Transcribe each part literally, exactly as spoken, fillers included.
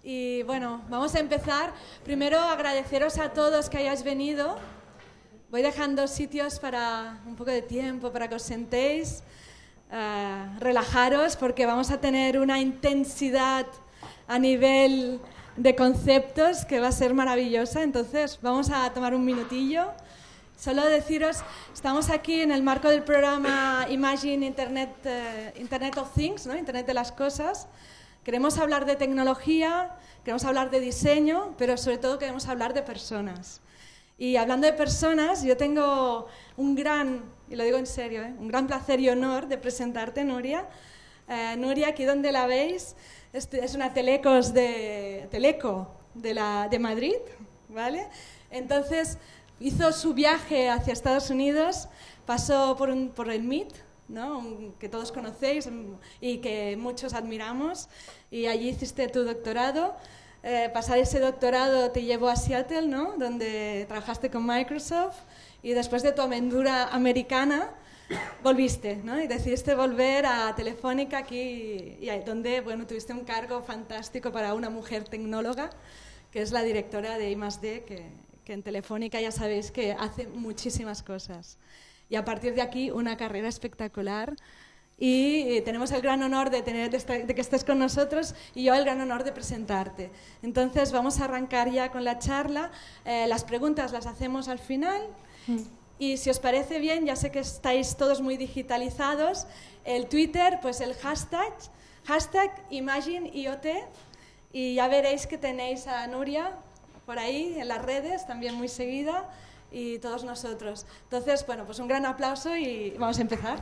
Y bueno, vamos a empezar. Primero agradeceros a todos que hayáis venido. Voy dejando sitios para un poco de tiempo, para que os sentéis, uh, relajaros, porque vamos a tener una intensidad a nivel de conceptos que va a ser maravillosa. Entonces vamos a tomar un minutillo. Solo deciros, estamos aquí en el marco del programa Imagine Internet, uh, Internet of Things, ¿no? Internet de las cosas. Queremos hablar de tecnología, queremos hablar de diseño, pero sobre todo queremos hablar de personas. Y hablando de personas, yo tengo un gran, y lo digo en serio, ¿eh? un gran placer y honor de presentarte, Nuria. Uh, Nuria, aquí donde la veis, es, es una telecos de, teleco de, la, de Madrid, ¿vale? Entonces, hizo su viaje hacia Estados Unidos, pasó por, un, por el M I T, ¿no? Un, que todos conocéis y que muchos admiramos, y allí hiciste tu doctorado. Eh, pasar ese doctorado te llevó a Seattle, ¿no? Donde trabajaste con Microsoft, y después de tu aventura americana volviste, ¿no? Y decidiste volver a Telefónica aquí, y donde bueno, tuviste un cargo fantástico para una mujer tecnóloga, que es la directora de I más D, que, que en Telefónica ya sabéis que hace muchísimas cosas. Y a partir de aquí una carrera espectacular. Y tenemos el gran honor de, tener, de que estés con nosotros, y yo el gran honor de presentarte. Entonces vamos a arrancar ya con la charla. Eh, las preguntas las hacemos al final. Mm. Y si os parece bien, ya sé que estáis todos muy digitalizados, el Twitter, pues el hashtag, hashtag ImagineIoT, y ya veréis que tenéis a Nuria por ahí en las redes, también muy seguida, y todos nosotros. Entonces, bueno, pues un gran aplauso y vamos a empezar.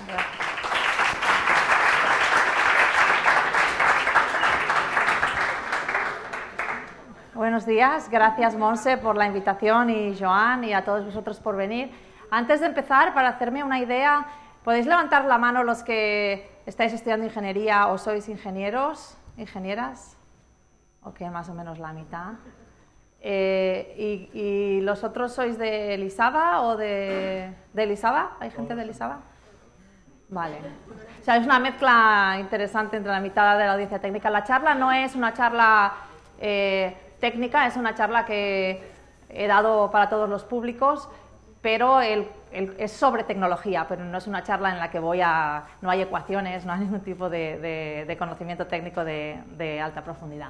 Buenos días, gracias Monse por la invitación, y Joan, y a todos vosotros por venir. Antes de empezar, para hacerme una idea, ¿podéis levantar la mano los que estáis estudiando ingeniería o sois ingenieros, ingenieras? Ok, más o menos la mitad. Eh, y, ¿Y los otros sois de Elisava o de, de Elisava? ¿Hay gente de Elisava? Vale. O sea, es una mezcla interesante entre la mitad de la audiencia técnica. La charla no es una charla eh, técnica, es una charla que he dado para todos los públicos, pero el, el, es sobre tecnología, pero no es una charla en la que voy a... no hay ecuaciones, no hay ningún tipo de, de, de conocimiento técnico de, de alta profundidad.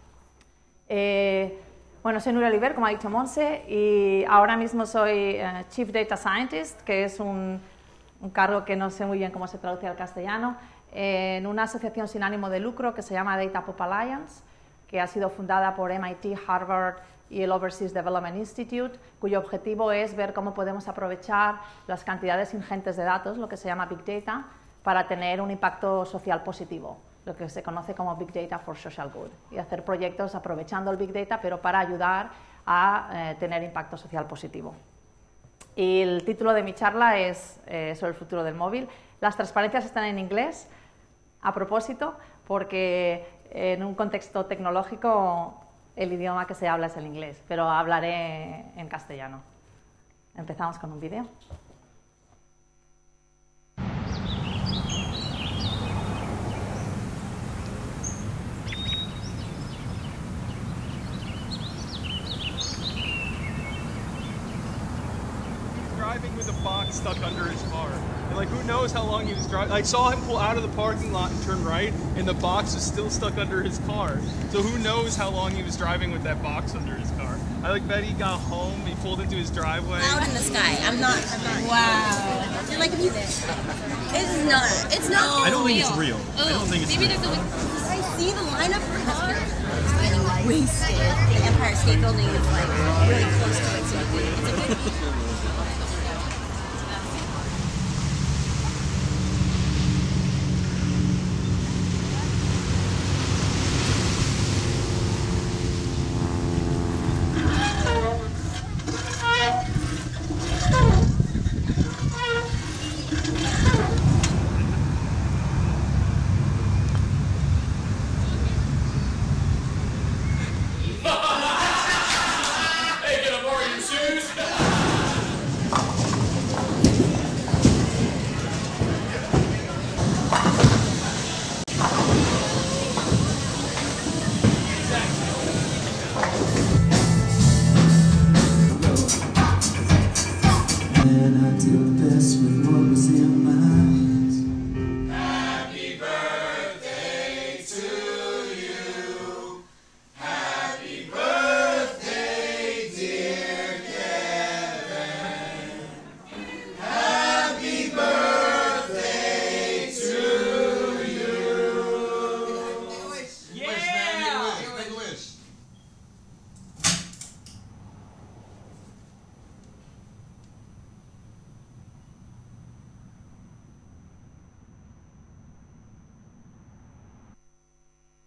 Eh, bueno, soy Nuria Oliver, como ha dicho Monse, y ahora mismo soy uh, Chief Data Scientist, que es un, un cargo que no sé muy bien cómo se traduce al castellano, eh, en una asociación sin ánimo de lucro que se llama Data Pop Alliance, que ha sido fundada por M I T, Harvard y el Overseas Development Institute, cuyo objetivo es ver cómo podemos aprovechar las cantidades ingentes de datos, lo que se llama Big Data, para tener un impacto social positivo, lo que se conoce como Big Data for Social Good, y hacer proyectos aprovechando el Big Data, pero para ayudar a eh, tener impacto social positivo. Y el título de mi charla es eh, sobre el futuro del móvil. Las transparencias están en inglés, a propósito, porque en un contexto tecnológico el idioma que se habla es el inglés, pero hablaré en castellano. Empezamos con un vídeo. Driving with a box stuck under his car. And like, who knows how long he was driving. I saw him pull out of the parking lot and turn right, and the box was still stuck under his car. So who knows how long he was driving with that box under his car. I like bet he got home, he pulled into his driveway. Out in the sky. I'm not, I'm not. Wow. You're like, if you, it's not, it's not I don't real. think it's real. Oh, I don't think it's maybe real. there's a, I see the lineup for cars. It's getting wasted. The Empire State Building is like really close to it, so it's a good. Hey, get up, are you shoes?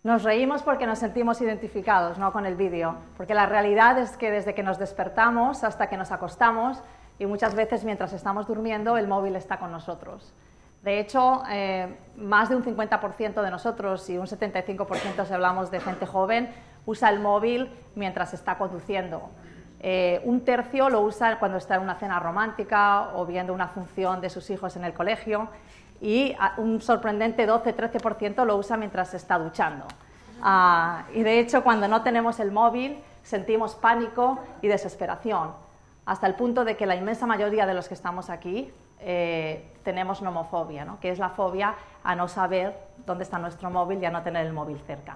Nos reímos porque nos sentimos identificados, ¿no?, con el vídeo, porque la realidad es que desde que nos despertamos hasta que nos acostamos, y muchas veces mientras estamos durmiendo, el móvil está con nosotros. De hecho, eh, más de un cincuenta por ciento de nosotros y un setenta y cinco por ciento si hablamos de gente joven, usa el móvil mientras está conduciendo. Eh, un tercio lo usa cuando está en una cena romántica o viendo una función de sus hijos en el colegio, y un sorprendente doce a trece por ciento lo usa mientras se está duchando. Uh, y de hecho, cuando no tenemos el móvil, sentimos pánico y desesperación, hasta el punto de que la inmensa mayoría de los que estamos aquí eh, tenemos nomofobia, ¿no?, que es la fobia a no saber dónde está nuestro móvil y a no tener el móvil cerca.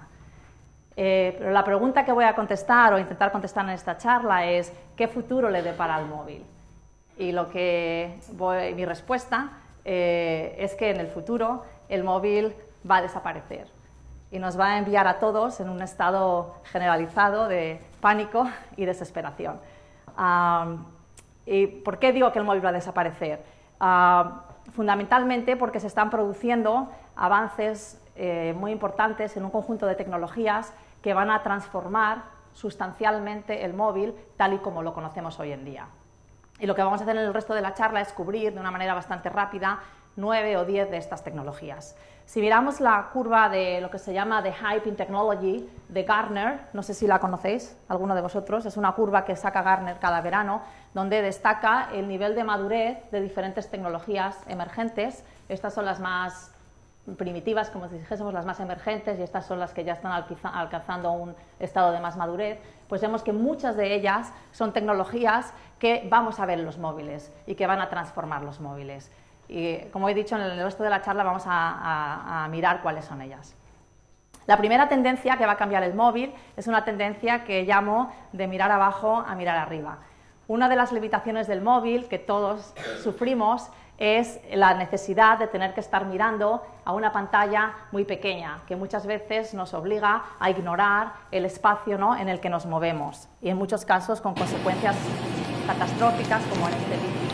Eh, pero la pregunta que voy a contestar o intentar contestar en esta charla es ¿qué futuro le depara al móvil? Y lo que voy, mi respuesta eh, es que en el futuro el móvil va a desaparecer y nos va a enviar a todos en un estado generalizado de pánico y desesperación. Um, ¿Y por qué digo que el móvil va a desaparecer? Uh, fundamentalmente porque se están produciendo avances eh, muy importantes en un conjunto de tecnologías que van a transformar sustancialmente el móvil tal y como lo conocemos hoy en día. Y lo que vamos a hacer en el resto de la charla es cubrir de una manera bastante rápida nueve o diez de estas tecnologías. Si miramos la curva de lo que se llama The Hype in Technology de Gartner, no sé si la conocéis, alguno de vosotros, es una curva que saca Gartner cada verano, donde destaca el nivel de madurez de diferentes tecnologías emergentes. Estas son las más primitivas, como si dijésemos, las más emergentes, y estas son las que ya están alcanzando un estado de más madurez. Pues vemos que muchas de ellas son tecnologías que vamos a ver en los móviles y que van a transformar los móviles. Y como he dicho, en el resto de la charla vamos a, a, a mirar cuáles son ellas. La primera tendencia que va a cambiar el móvil es una tendencia que llamo de mirar abajo a mirar arriba. Una de las limitaciones del móvil que todos sufrimos es la necesidad de tener que estar mirando a una pantalla muy pequeña, que muchas veces nos obliga a ignorar el espacio, ¿no?, en el que nos movemos, y en muchos casos con consecuencias catastróficas como en este vídeo.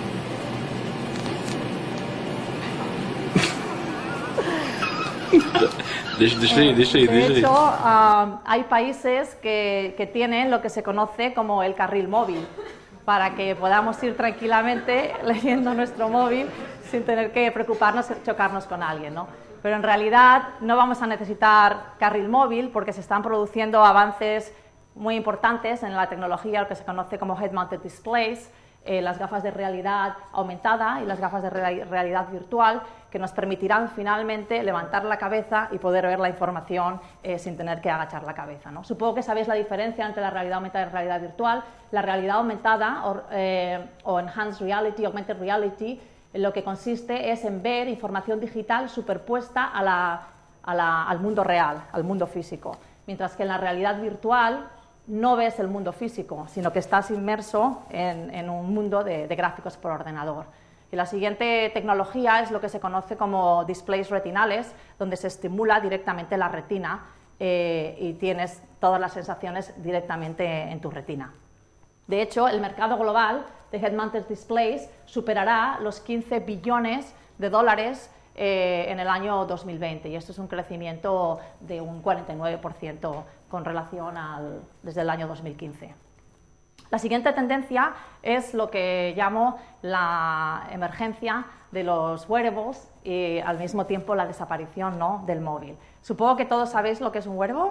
De hecho, uh, hay países que, que tienen lo que se conoce como el carril móvil, para que podamos ir tranquilamente leyendo nuestro móvil sin tener que preocuparnos de chocarnos con alguien, ¿no? Pero en realidad no vamos a necesitar carril móvil porque se están produciendo avances muy importantes en la tecnología, lo que se conoce como head-mounted displays, eh, las gafas de realidad aumentada y las gafas de re realidad virtual, que nos permitirán finalmente levantar la cabeza y poder ver la información eh, sin tener que agachar la cabeza, ¿no? Supongo que sabéis la diferencia entre la realidad aumentada y la realidad virtual. La realidad aumentada o, eh, o enhanced reality, augmented reality, lo que consiste es en ver información digital superpuesta a la, a la, al mundo real, al mundo físico, mientras que en la realidad virtual no ves el mundo físico, sino que estás inmerso en, en un mundo de, de gráficos por ordenador. Y la siguiente tecnología es lo que se conoce como displays retinales, donde se estimula directamente la retina eh, y tienes todas las sensaciones directamente en tu retina. De hecho, el mercado global de head-mounted displays superará los quince billones de dólares eh, en el año dos mil veinte, y esto es un crecimiento de un cuarenta y nueve por ciento con relación al, desde el año dos mil quince. La siguiente tendencia es lo que llamo la emergencia de los wearables y al mismo tiempo la desaparición, ¿no?, del móvil. Supongo que todos sabéis lo que es un wearable.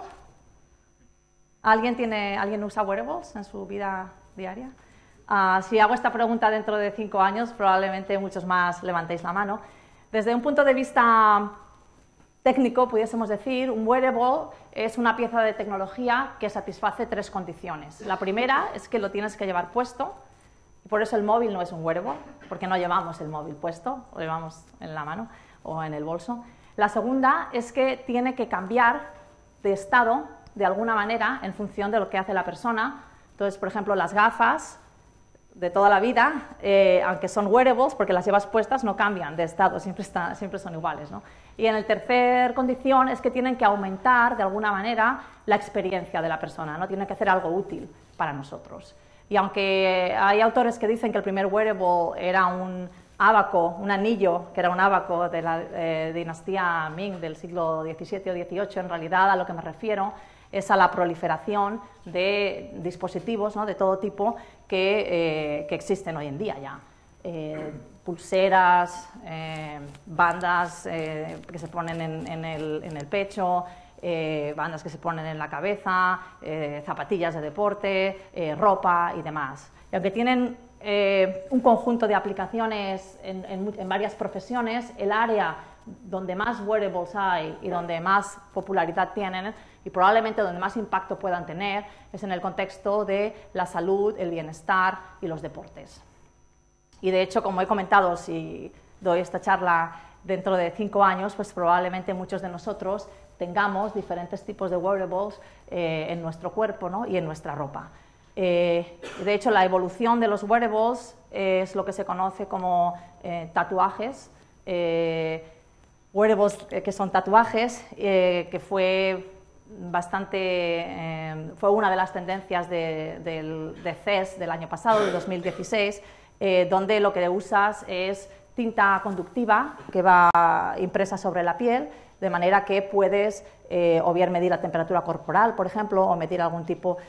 ¿Alguien, tiene, ¿alguien usa wearables en su vida diaria? Uh, si hago esta pregunta dentro de cinco años, probablemente muchos más levantéis la mano. Desde un punto de vista técnico, pudiésemos decir, un wearable es una pieza de tecnología que satisface tres condiciones. La primera es que lo tienes que llevar puesto, y por eso el móvil no es un wearable, porque no llevamos el móvil puesto, lo llevamos en la mano o en el bolso. La segunda es que tiene que cambiar de estado de alguna manera en función de lo que hace la persona. Entonces, por ejemplo, las gafas de toda la vida, eh, aunque son wearables, porque las llevas puestas, no cambian de estado, siempre, está, siempre son iguales, ¿no? Y en la tercera condición es que tienen que aumentar de alguna manera la experiencia de la persona, ¿no? Tienen que hacer algo útil para nosotros. Y aunque hay autores que dicen que el primer wearable era un, ábaco, un anillo, que era un ábaco de la eh, dinastía Ming del siglo diecisiete o dieciocho, en realidad a lo que me refiero es a la proliferación de dispositivos, ¿no?, de todo tipo que, eh, que existen hoy en día ya. Eh, pulseras, eh, bandas eh, que se ponen en, en, el, en el pecho, eh, bandas que se ponen en la cabeza, eh, zapatillas de deporte, eh, ropa y demás. Y aunque tienen eh, un conjunto de aplicaciones en, en, en varias profesiones, el área donde más wearables hay y donde más popularidad tienen y probablemente donde más impacto puedan tener es en el contexto de la salud, el bienestar y los deportes. Y de hecho, como he comentado, si doy esta charla dentro de cinco años, pues probablemente muchos de nosotros tengamos diferentes tipos de wearables eh, en nuestro cuerpo, ¿no?, y en nuestra ropa. Eh, de hecho, la evolución de los wearables eh, es lo que se conoce como eh, tatuajes, eh, wearables eh, que son tatuajes, eh, que fue bastante, eh, fue una de las tendencias de, de, de C E S del año pasado, de dos mil dieciséis, eh, donde lo que usas es tinta conductiva que va impresa sobre la piel, de manera que puedes eh, o bien medir la temperatura corporal, por ejemplo, o medir algún tipo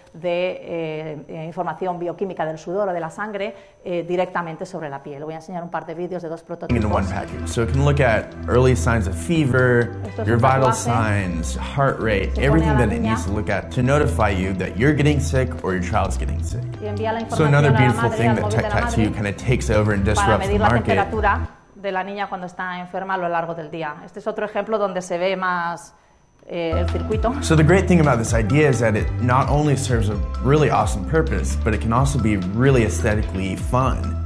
de eh, información bioquímica del sudor o de la sangre eh, directamente sobre la piel. Voy a enseñar un par de vídeos de dos prototipos. In one package, so it can look at early signs of fever, your vital signs, heart rate, everything that it needs to look at to notify you that you're getting sick or your child's getting sick. So another beautiful thing that Tech Tattoo kind of takes over and disrupts the market. De la niña cuando está enferma a lo largo del día. Este es otro ejemplo donde se ve más eh, el circuito. So the great thing about this idea is that it not only serves a really awesome purpose, but it can also be really aesthetically fun.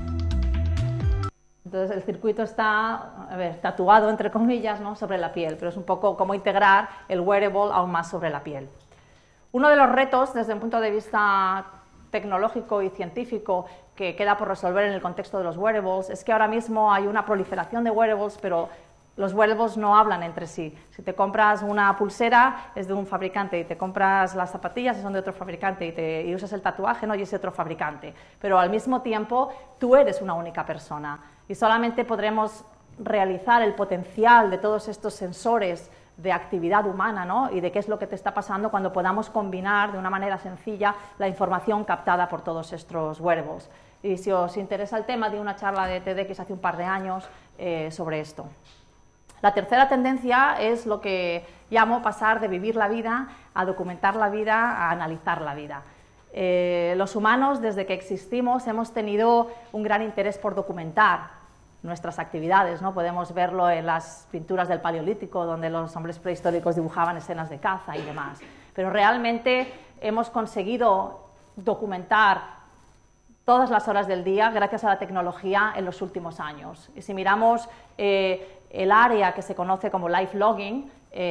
Entonces el circuito está, a ver, tatuado entre comillas, ¿no?, sobre la piel, pero es un poco como integrar el wearable aún más sobre la piel. Uno de los retos desde un punto de vista tecnológico y científico que queda por resolver en el contexto de los wearables es que ahora mismo hay una proliferación de wearables, pero los wearables no hablan entre sí. Si te compras una pulsera es de un fabricante y te compras las zapatillas son de otro fabricante y, te, y usas el tatuaje, no, y es de otro fabricante. Pero al mismo tiempo tú eres una única persona y solamente podremos realizar el potencial de todos estos sensores de actividad humana, ¿no?, y de qué es lo que te está pasando cuando podamos combinar de una manera sencilla la información captada por todos estos wearables. Y si os interesa el tema, di una charla de TEDx hace un par de años eh, sobre esto. La tercera tendencia es lo que llamo pasar de vivir la vida a documentar la vida, a analizar la vida. Eh, los humanos, desde que existimos, hemos tenido un gran interés por documentar nuestras actividades, ¿no? Podemos verlo en las pinturas del Paleolítico, donde los hombres prehistóricos dibujaban escenas de caza y demás. Pero realmente hemos conseguido documentar todas las horas del día gracias a la tecnología en los últimos años. Y si miramos eh, el área que se conoce como life logging,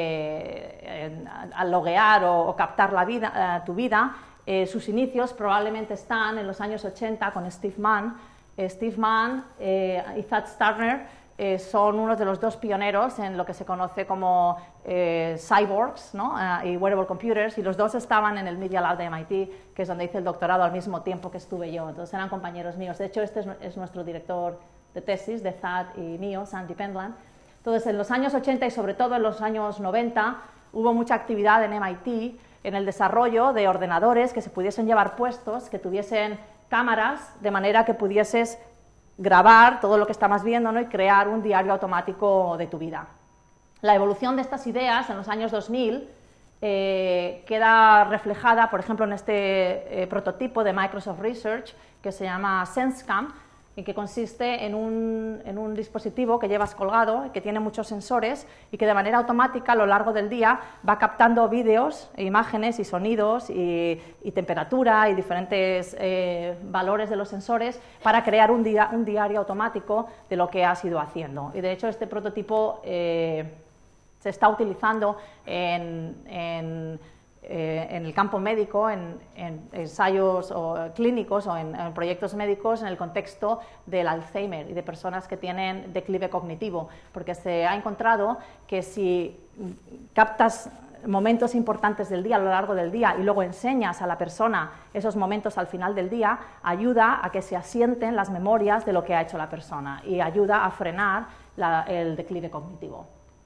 eh, al loguear o, o captar la vida, eh, tu vida, eh, sus inicios probablemente están en los años ochenta con Steve Mann. Steve Mann eh, y Thad Starner eh, son unos de los dos pioneros en lo que se conoce como eh, cyborgs, ¿no?, uh, y wearable computers, y los dos estaban en el Media Lab de M I T, que es donde hice el doctorado al mismo tiempo que estuve yo. Entonces eran compañeros míos. De hecho, este es, es nuestro director de tesis, de Thad y mío, Sandy Pendland. Entonces, en los años ochenta y sobre todo en los años noventa hubo mucha actividad en M I T en el desarrollo de ordenadores que se pudiesen llevar puestos, que tuviesen cámaras, de manera que pudieses grabar todo lo que estabas viendo, ¿no?, y crear un diario automático de tu vida. La evolución de estas ideas en los años dos mil eh, queda reflejada, por ejemplo, en este eh, prototipo de Microsoft Research que se llama SenseCam, y que consiste en un, en un dispositivo que llevas colgado y que tiene muchos sensores y que de manera automática a lo largo del día va captando vídeos, e imágenes y sonidos y, y temperatura y diferentes eh, valores de los sensores para crear un, dia, un diario automático de lo que has ido haciendo. Y de hecho este prototipo eh, se está utilizando en, en Eh, en el campo médico, en, en ensayos o, clínicos o en, en proyectos médicos en el contexto del Alzheimer y de personas que tienen declive cognitivo, porque se ha encontrado que si captas momentos importantes del día a lo largo del día y luego enseñas a la persona esos momentos al final del día, ayuda a que se asienten las memorias de lo que ha hecho la persona y ayuda a frenar la, el declive cognitivo.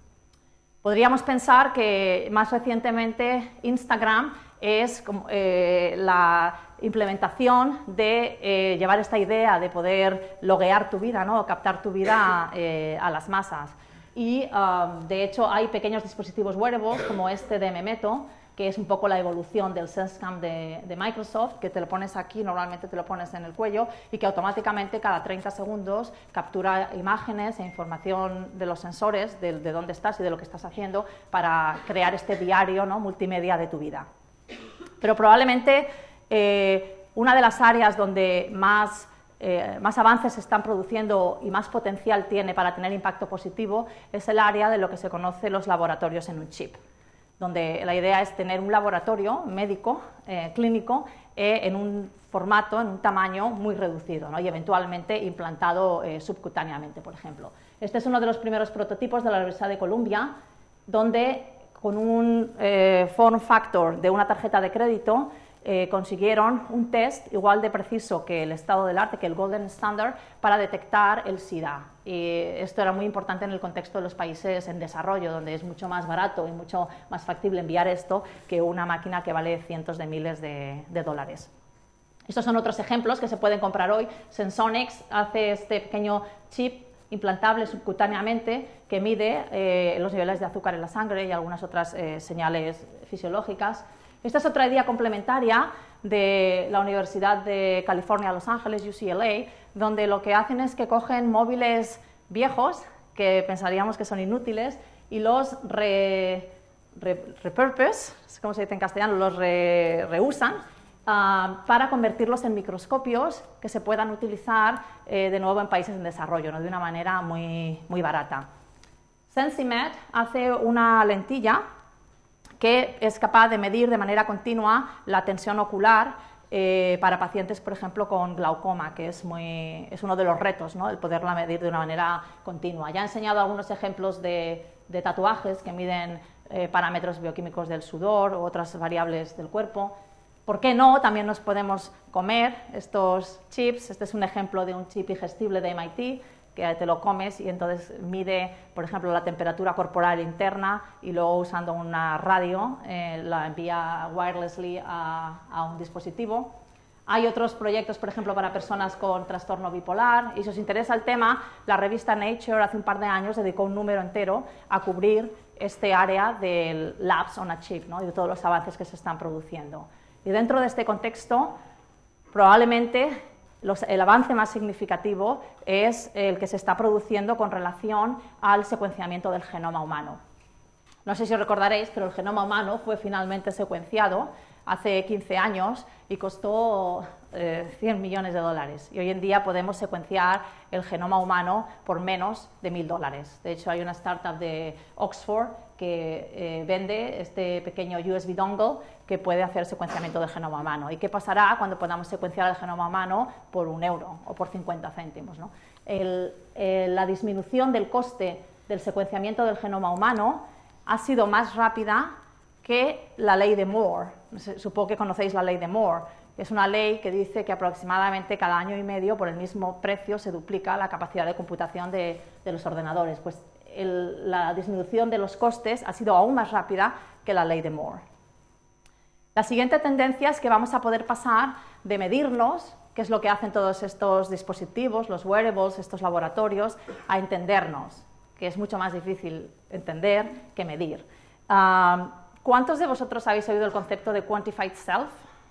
Podríamos pensar que más recientemente Instagram es eh, la implementación de eh, llevar esta idea de poder loguear tu vida, ¿no? Captar tu vida eh, a las masas. Y um, de hecho hay pequeños dispositivos wearables como este de Memeto, que es un poco la evolución del SenseCam de, de Microsoft, que te lo pones aquí, normalmente te lo pones en el cuello, y que automáticamente cada treinta segundos captura imágenes e información de los sensores, de, de dónde estás y de lo que estás haciendo, para crear este diario, ¿no? multimedia de tu vida. Pero probablemente eh, una de las áreas donde más Eh, más avances se están produciendo y más potencial tiene para tener impacto positivo es el área de lo que se conoce los laboratorios en un chip, donde la idea es tener un laboratorio médico, eh, clínico, eh, en un formato, en un tamaño muy reducido, ¿no? y eventualmente implantado eh, subcutáneamente, por ejemplo. Este es uno de los primeros prototipos de la Universidad de Columbia, donde con un eh, form factor de una tarjeta de crédito Eh, consiguieron un test igual de preciso que el estado del arte, que el Golden Standard, para detectar el SIDA. Y esto era muy importante en el contexto de los países en desarrollo, donde es mucho más barato y mucho más factible enviar esto que una máquina que vale cientos de miles de, de dólares. Estos son otros ejemplos que se pueden comprar hoy. Sensonics hace este pequeño chip implantable subcutáneamente que mide eh, los niveles de azúcar en la sangre y algunas otras eh, señales fisiológicas. Esta es otra idea complementaria de la Universidad de California, Los Ángeles, U C L A, donde lo que hacen es que cogen móviles viejos, que pensaríamos que son inútiles, y los re, re, repurpose, ¿cómo se dice en castellano? Los re, reusan uh, para convertirlos en microscopios que se puedan utilizar eh, de nuevo en países en desarrollo, ¿no? de una manera muy, muy barata. SensiMed hace una lentilla que es capaz de medir de manera continua la tensión ocular eh, para pacientes, por ejemplo, con glaucoma, que es, muy, es uno de los retos, ¿no? el poderla medir de una manera continua. Ya he enseñado algunos ejemplos de, de tatuajes que miden eh, parámetros bioquímicos del sudor u otras variables del cuerpo. ¿Por qué no? También nos podemos comer estos chips. Este es un ejemplo de un chip digestible de M I T, que te lo comes y entonces mide, por ejemplo, la temperatura corporal interna y luego usando una radio eh, la envía wirelessly a, a un dispositivo. Hay otros proyectos, por ejemplo, para personas con trastorno bipolar, y si os interesa el tema, la revista Nature hace un par de años dedicó un número entero a cubrir este área del labs on a chip, ¿no? y de todos los avances que se están produciendo. Y dentro de este contexto, probablemente Los, el avance más significativo es el que se está produciendo con relación al secuenciamiento del genoma humano. No sé si os recordaréis, pero el genoma humano fue finalmente secuenciado hace quince años y costó eh, cien millones de dólares. Y hoy en día podemos secuenciar el genoma humano por menos de mil dólares. De hecho, hay una startup de Oxford que eh, vende este pequeño U S B dongle que puede hacer secuenciamiento del genoma humano. ¿Y qué pasará cuando podamos secuenciar el genoma humano por un euro o por cincuenta céntimos? ¿no? El, el, la disminución del coste del secuenciamiento del genoma humano ha sido más rápida que la ley de Moore. Supongo que conocéis la ley de Moore. Es una ley que dice que aproximadamente cada año y medio, por el mismo precio, se duplica la capacidad de computación de, de los ordenadores. Pues el, la disminución de los costes ha sido aún más rápida que la ley de Moore. La siguiente tendencia es que vamos a poder pasar de medirnos, que es lo que hacen todos estos dispositivos, los wearables, estos laboratorios, a entendernos, que es mucho más difícil entender que medir. Um, ¿Cuántos de vosotros habéis oído el concepto de Quantified Self?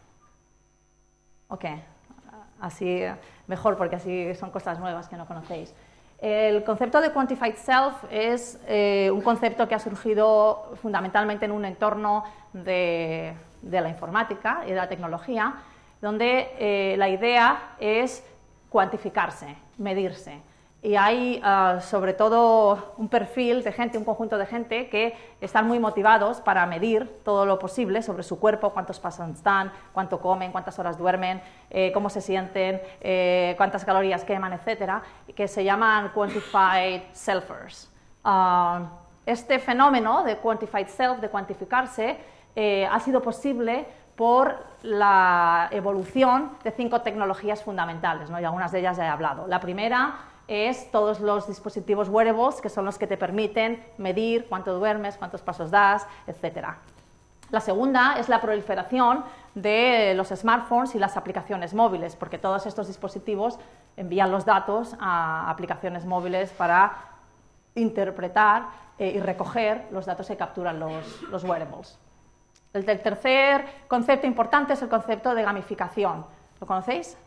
Ok, así mejor, porque así son cosas nuevas que no conocéis. El concepto de Quantified Self es eh, un concepto que ha surgido fundamentalmente en un entorno de, de la informática y de la tecnología, donde eh, la idea es cuantificarse, medirse. Y hay uh, sobre todo un perfil de gente, un conjunto de gente que están muy motivados para medir todo lo posible sobre su cuerpo, cuántos pasos dan, cuánto comen, cuántas horas duermen, eh, cómo se sienten, eh, cuántas calorías queman, etcétera, que se llaman Quantified Selfers. Uh, Este fenómeno de quantified self, de cuantificarse, eh, ha sido posible por la evolución de cinco tecnologías fundamentales, ¿no? Y algunas de ellas ya he hablado. La primera es todos los dispositivos wearables, que son los que te permiten medir cuánto duermes, cuántos pasos das, etcétera. La segunda es la proliferación de los smartphones y las aplicaciones móviles, porque todos estos dispositivos envían los datos a aplicaciones móviles para interpretar eh, y recoger los datos que capturan los, los wearables. El tercer concepto importante es el concepto de gamificación. ¿Lo conocéis?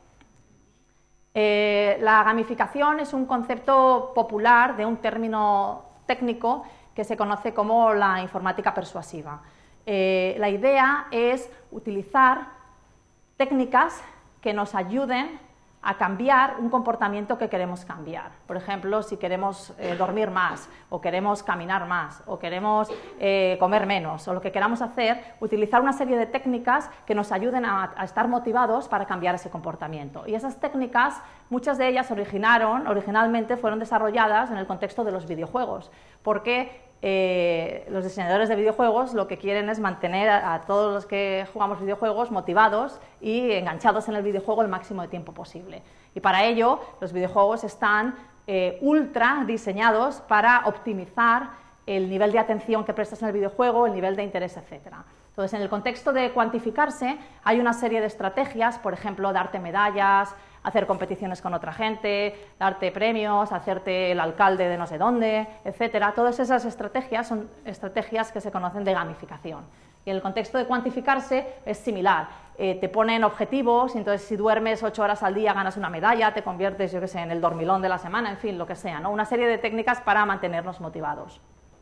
Eh, la gamificación es un concepto popular de un término técnico que se conoce como la informática persuasiva. Eh, la idea es utilizar técnicas que nos ayuden a cambiar un comportamiento que queremos cambiar. Por ejemplo, si queremos eh, dormir más, o queremos caminar más, o queremos eh, comer menos, o lo que queramos hacer, utilizar una serie de técnicas que nos ayuden a, a estar motivados para cambiar ese comportamiento. Y esas técnicas, muchas de ellas originaron, originalmente fueron desarrolladas en el contexto de los videojuegos, porque Eh, los diseñadores de videojuegos lo que quieren es mantener a, a todos los que jugamos videojuegos motivados y enganchados en el videojuego el máximo de tiempo posible. Y para ello los videojuegos están eh, ultra diseñados para optimizar el nivel de atención que prestas en el videojuego, el nivel de interés, etcétera. Entonces, en el contexto de cuantificarse, hay una serie de estrategias, por ejemplo, darte medallas, hacer competiciones con otra gente, darte premios, hacerte el alcalde de no sé dónde, etcétera. Todas esas estrategias son estrategias que se conocen de gamificación. Y en el contexto de cuantificarse es similar. Eh, te ponen objetivos, y entonces si duermes ocho horas al día ganas una medalla, te conviertes, yo qué sé, en el dormilón de la semana, en fin, lo que sea, ¿no? Una serie de técnicas para mantenernos motivados.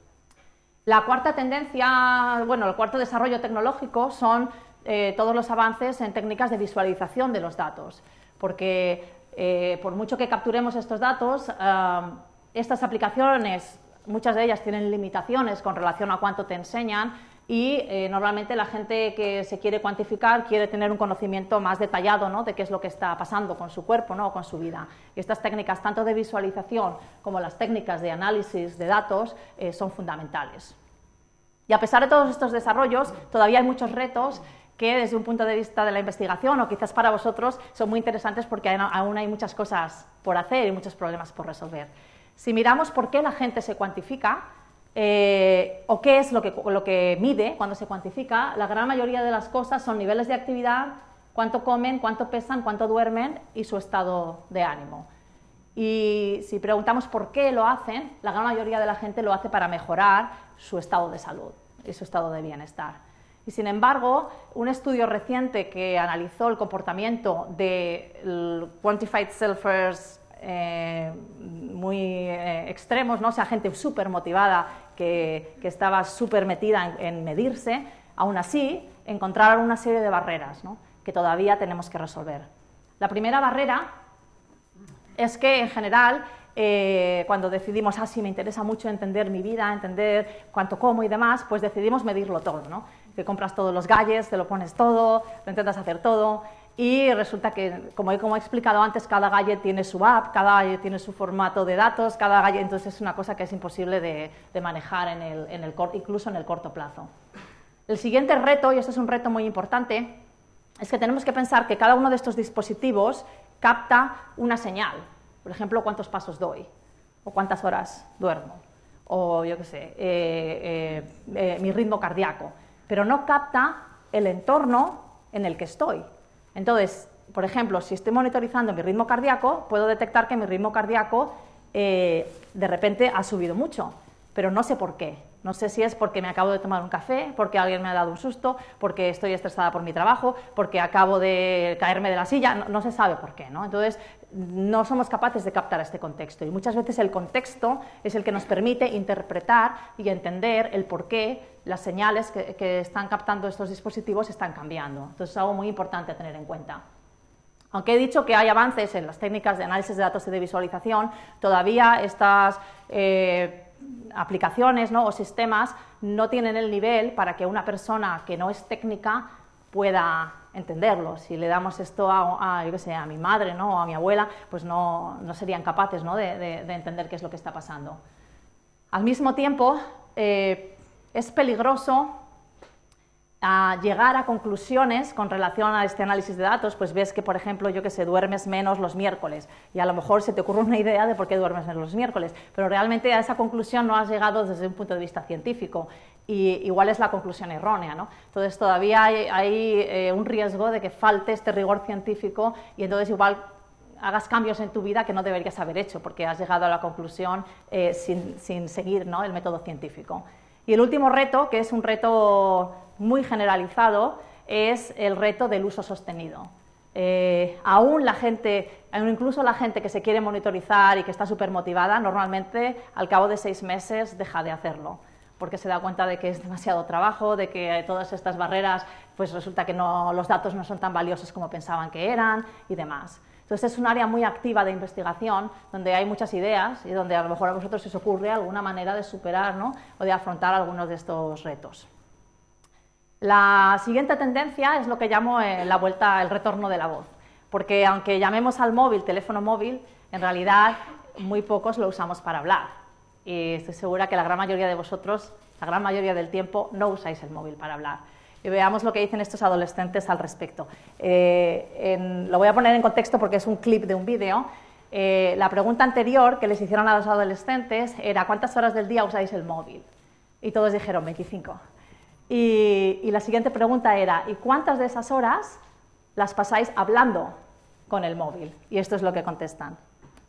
La cuarta tendencia, bueno, el cuarto desarrollo tecnológico son eh, todos los avances en técnicas de visualización de los datos, porque eh, por mucho que capturemos estos datos, eh, estas aplicaciones, muchas de ellas tienen limitaciones con relación a cuánto te enseñan y eh, normalmente la gente que se quiere cuantificar quiere tener un conocimiento más detallado, ¿no?, de qué es lo que está pasando con su cuerpo, ¿no?, o con su vida. Y estas técnicas, tanto de visualización como las técnicas de análisis de datos, eh, son fundamentales. Y a pesar de todos estos desarrollos, todavía hay muchos retos que desde un punto de vista de la investigación, o quizás para vosotros, son muy interesantes porque aún hay muchas cosas por hacer y muchos problemas por resolver. Si miramos por qué la gente se cuantifica, eh, o qué es lo que, lo que mide cuando se cuantifica, la gran mayoría de las cosas son niveles de actividad, cuánto comen, cuánto pesan, cuánto duermen y su estado de ánimo. Y si preguntamos por qué lo hacen, la gran mayoría de la gente lo hace para mejorar su estado de salud y su estado de bienestar. Y sin embargo, un estudio reciente que analizó el comportamiento de quantified selfers eh, muy eh, extremos, ¿no? O sea, gente súper motivada que, que estaba súper metida en, en medirse, aún así encontraron una serie de barreras, ¿no?, que todavía tenemos que resolver. La primera barrera es que, en general, eh, cuando decidimos, ah, sí, me interesa mucho entender mi vida, entender cuánto como y demás, pues decidimos medirlo todo, ¿no? Que compras todos los gadgets, te lo pones todo, lo intentas hacer todo, y resulta que, como he, como he explicado antes, cada gadget tiene su app, cada gadget tiene su formato de datos, cada gadget, entonces es una cosa que es imposible de, de manejar en el, en el, incluso en el corto plazo. El siguiente reto, y este es un reto muy importante, es que tenemos que pensar que cada uno de estos dispositivos capta una señal. Por ejemplo, cuántos pasos doy, o cuántas horas duermo, o yo qué sé, eh, eh, eh, mi ritmo cardíaco, pero no capta el entorno en el que estoy. Entonces, por ejemplo, si estoy monitorizando mi ritmo cardíaco, puedo detectar que mi ritmo cardíaco eh, de repente ha subido mucho, pero no sé por qué. No sé si es porque me acabo de tomar un café, porque alguien me ha dado un susto, porque estoy estresada por mi trabajo, porque acabo de caerme de la silla, no, no se sabe por qué, ¿no? Entonces, no somos capaces de captar este contexto y muchas veces el contexto es el que nos permite interpretar y entender el por qué las señales que, que están captando estos dispositivos están cambiando. Entonces, es algo muy importante a tener en cuenta. Aunque he dicho que hay avances en las técnicas de análisis de datos y de visualización, todavía estas eh, aplicaciones, ¿no?, o sistemas no tienen el nivel para que una persona que no es técnica pueda entenderlo. Si le damos esto a, a, yo qué sé, a mi madre, ¿no?, o a mi abuela, pues no, no serían capaces, ¿no?, de, de, de entender qué es lo que está pasando. Al mismo tiempo, eh, es peligroso a llegar a conclusiones con relación a este análisis de datos. Pues ves que, por ejemplo, yo que sé, duermes menos los miércoles y a lo mejor se te ocurre una idea de por qué duermes menos los miércoles, pero realmente a esa conclusión no has llegado desde un punto de vista científico y igual es la conclusión errónea, ¿no? Entonces todavía hay, hay eh, un riesgo de que falte este rigor científico y entonces igual hagas cambios en tu vida que no deberías haber hecho porque has llegado a la conclusión eh, sin, sin seguir, ¿no?, el método científico. Y el último reto, que es un reto muy generalizado, es el reto del uso sostenido. Eh, aún la gente, incluso la gente que se quiere monitorizar y que está súper motivada, normalmente al cabo de seis meses deja de hacerlo, porque se da cuenta de que es demasiado trabajo, de que todas estas barreras, pues resulta que no, los datos no son tan valiosos como pensaban que eran y demás. Entonces es un área muy activa de investigación, donde hay muchas ideas y donde a lo mejor a vosotros se os ocurre alguna manera de superar, ¿no?, o de afrontar algunos de estos retos. La siguiente tendencia es lo que llamo eh, la vuelta, el retorno de la voz, porque aunque llamemos al móvil teléfono móvil, en realidad muy pocos lo usamos para hablar. Y estoy segura que la gran mayoría de vosotros, la gran mayoría del tiempo, no usáis el móvil para hablar. Y veamos lo que dicen estos adolescentes al respecto. Eh, en, lo voy a poner en contexto porque es un clip de un vídeo. Eh, la pregunta anterior que les hicieron a los adolescentes era ¿cuántas horas del día usáis el móvil? Y todos dijeron veinticinco. Y, y la siguiente pregunta era ¿y cuántas de esas horas las pasáis hablando con el móvil? Y esto es lo que contestan.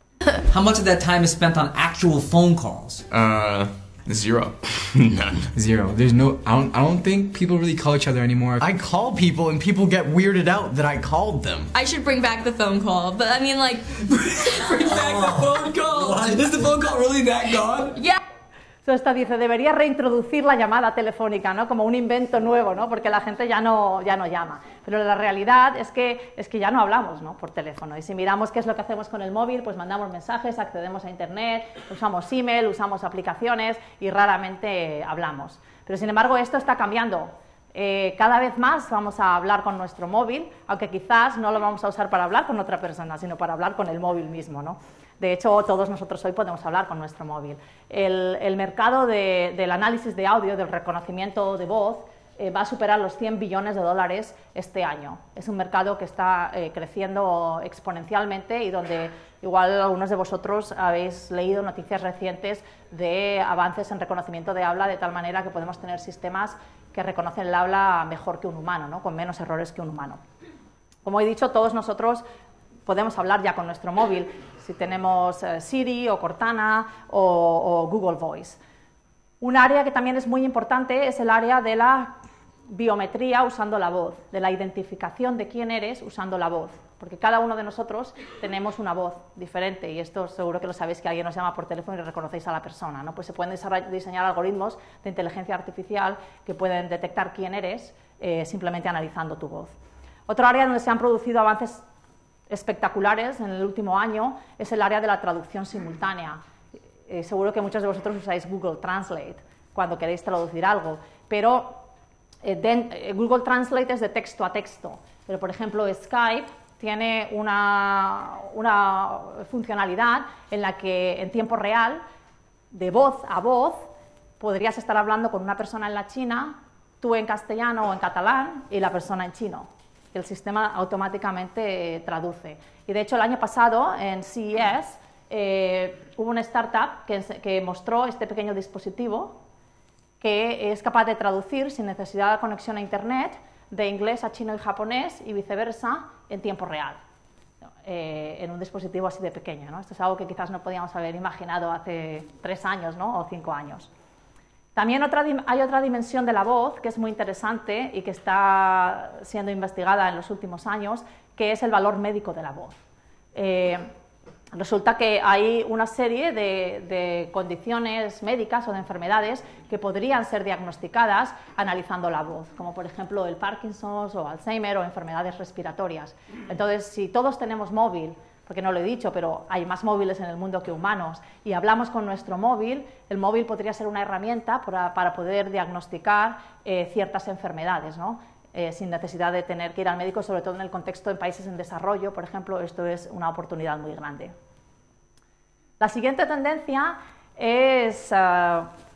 How much of that time is spent on actual phone calls? Uh... Zero. None. Zero. There's no, I don't, I don't think people really call each other anymore. I call people and people get weirded out that I called them. I should bring back the phone call, but I mean like... Bring back the phone call! What? Is the phone call really that gone? Yeah. Esta dice, debería reintroducir la llamada telefónica, ¿no?, como un invento nuevo, ¿no?, porque la gente ya no, ya no llama. Pero la realidad es que, es que ya no hablamos, ¿no?, por teléfono. Y si miramos qué es lo que hacemos con el móvil, pues mandamos mensajes, accedemos a Internet, usamos email, usamos aplicaciones y raramente hablamos. Pero sin embargo esto está cambiando. Eh, cada vez más vamos a hablar con nuestro móvil, aunque quizás no lo vamos a usar para hablar con otra persona, sino para hablar con el móvil mismo, ¿no? De hecho, todos nosotros hoy podemos hablar con nuestro móvil. El, el mercado de, del análisis de audio, del reconocimiento de voz, eh, va a superar los cien billones de dólares este año. Es un mercado que está eh, creciendo exponencialmente y donde igual algunos de vosotros habéis leído noticias recientes de avances en reconocimiento de habla, de tal manera que podemos tener sistemas que reconocen el habla mejor que un humano, ¿no?, con menos errores que un humano. Como he dicho, todos nosotros podemos hablar ya con nuestro móvil, si tenemos eh, Siri o Cortana o, o Google Voice. Un área que también es muy importante es el área de la biometría usando la voz, de la identificación de quién eres usando la voz, porque cada uno de nosotros tenemos una voz diferente y esto seguro que lo sabéis, que alguien nos llama por teléfono y reconocéis a la persona, ¿no? Pues se pueden diseñar algoritmos de inteligencia artificial que pueden detectar quién eres eh, simplemente analizando tu voz. Otro área donde se han producido avances espectaculares en el último año es el área de la traducción simultánea. Eh, seguro que muchos de vosotros usáis Google Translate cuando queréis traducir algo, pero eh, de, eh, Google Translate es de texto a texto, pero por ejemplo Skype tiene una, una funcionalidad en la que en tiempo real, de voz a voz, podrías estar hablando con una persona en la China, tú en castellano o en catalán y la persona en chino. El sistema automáticamente eh, traduce. Y de hecho el año pasado en C E S eh, hubo una startup que, que mostró este pequeño dispositivo que es capaz de traducir sin necesidad de conexión a internet de inglés a chino y japonés y viceversa en tiempo real, eh, en un dispositivo así de pequeño, ¿no? Esto es algo que quizás no podíamos haber imaginado hace tres años, ¿no?, o cinco años. También otra, hay otra dimensión de la voz que es muy interesante y que está siendo investigada en los últimos años, que es el valor médico de la voz. Eh, resulta que hay una serie de, de condiciones médicas o de enfermedades que podrían ser diagnosticadas analizando la voz, como por ejemplo el Parkinson o Alzheimer o enfermedades respiratorias. Entonces, si todos tenemos móvil, porque no lo he dicho, pero hay más móviles en el mundo que humanos, y hablamos con nuestro móvil, el móvil podría ser una herramienta para, para poder diagnosticar eh, ciertas enfermedades, ¿no? Eh, sin necesidad de tener que ir al médico, sobre todo en el contexto de países en desarrollo, por ejemplo, esto es una oportunidad muy grande. La siguiente tendencia es uh,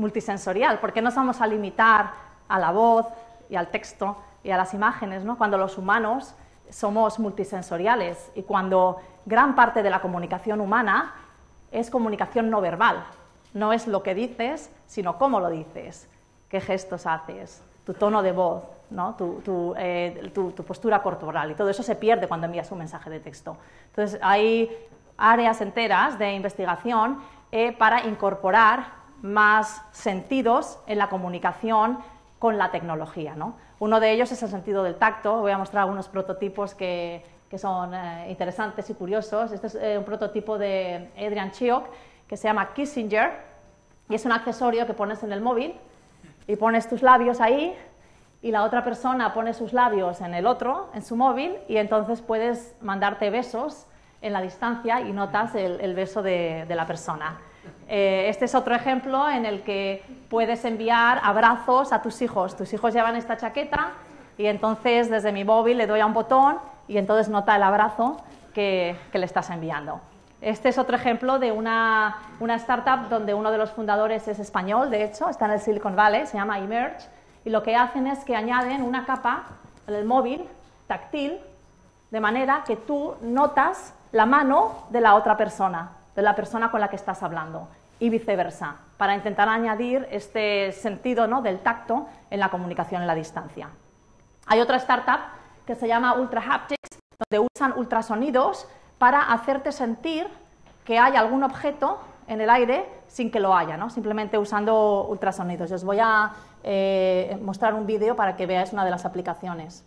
multisensorial. ¿Por qué nos vamos a limitar a la voz y al texto y a las imágenes, ¿no? Cuando los humanos somos multisensoriales y cuando gran parte de la comunicación humana es comunicación no verbal? No es lo que dices, sino cómo lo dices, qué gestos haces, tu tono de voz, ¿no? tu, tu, eh, tu, tu postura corporal, y todo eso se pierde cuando envías un mensaje de texto. Entonces, hay áreas enteras de investigación eh, para incorporar más sentidos en la comunicación con la tecnología, ¿no? Uno de ellos es el sentido del tacto. Voy a mostrar algunos prototipos que, que son eh, interesantes y curiosos. Este es eh, un prototipo de Adrian Chiok que se llama Kissinger, y es un accesorio que pones en el móvil y pones tus labios ahí y la otra persona pone sus labios en el otro, en su móvil, y entonces puedes mandarte besos en la distancia y notas el, el beso de, de la persona. Eh, este es otro ejemplo en el que puedes enviar abrazos a tus hijos. Tus hijos llevan esta chaqueta y entonces desde mi móvil le doy a un botón y entonces nota el abrazo que, que le estás enviando. Este es otro ejemplo de una, una startup donde uno de los fundadores es español, de hecho, está en el Silicon Valley, se llama Emerge, y lo que hacen es que añaden una capa en el móvil táctil, de manera que tú notas la mano de la otra persona, de la persona con la que estás hablando, y viceversa, para intentar añadir este sentido, ¿no?, del tacto en la comunicación en la distancia. Hay otra startup que se llama Ultra Haptics, donde usan ultrasonidos para hacerte sentir que hay algún objeto en el aire sin que lo haya, ¿no? Simplemente usando ultrasonidos. Os voy a eh, mostrar un vídeo para que veáis una de las aplicaciones.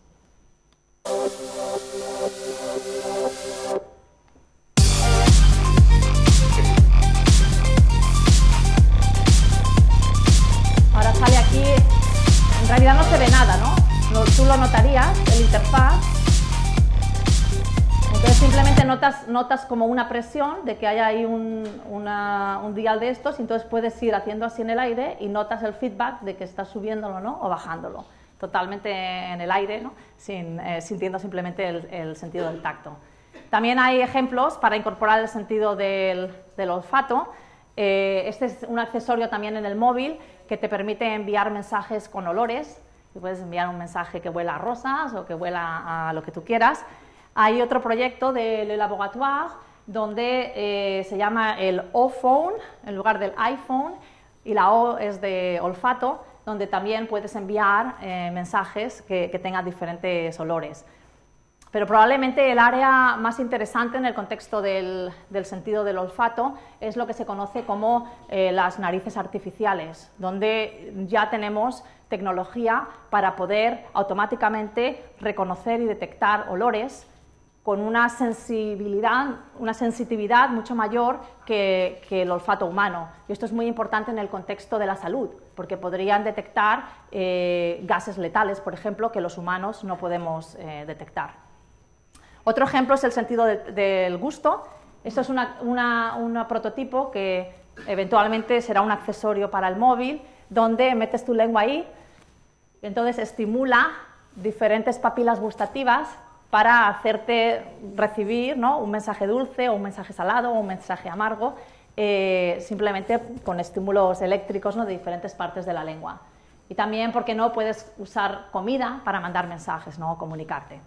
Ahora sale aquí, en realidad no se ve nada, ¿no? No, tú lo notarías, el interfaz. Entonces simplemente notas, notas como una presión de que haya ahí un, una, un dial de estos, y entonces puedes ir haciendo así en el aire y notas el feedback de que estás subiéndolo, ¿no?, o bajándolo, totalmente en el aire, ¿no?, Sin, eh, sintiendo simplemente el, el sentido del tacto. También hay ejemplos para incorporar el sentido del, del olfato. Eh, este es un accesorio también en el móvil que te permite enviar mensajes con olores. Puedes enviar un mensaje que huela a rosas o que huela a lo que tú quieras. Hay otro proyecto de Le Laboratoire donde eh, se llama el O-Phone en lugar del iPhone, y la O es de olfato, donde también puedes enviar eh, mensajes que, que tengan diferentes olores. Pero probablemente el área más interesante en el contexto del, del sentido del olfato es lo que se conoce como eh, las narices artificiales, donde ya tenemos tecnología para poder automáticamente reconocer y detectar olores con una sensibilidad, una sensitividad mucho mayor que, que el olfato humano. Y esto es muy importante en el contexto de la salud, porque podrían detectar eh, gases letales, por ejemplo, que los humanos no podemos eh, detectar. Otro ejemplo es el sentido de, del gusto. Esto es una, una, una prototipo que eventualmente será un accesorio para el móvil, donde metes tu lengua ahí, y entonces estimula diferentes papilas gustativas para hacerte recibir, ¿no?, un mensaje dulce o un mensaje salado o un mensaje amargo, eh, simplemente con estímulos eléctricos, ¿no?, de diferentes partes de la lengua. Y también, ¿por qué no?, puedes usar comida para mandar mensajes, ¿no?, o comunicarte.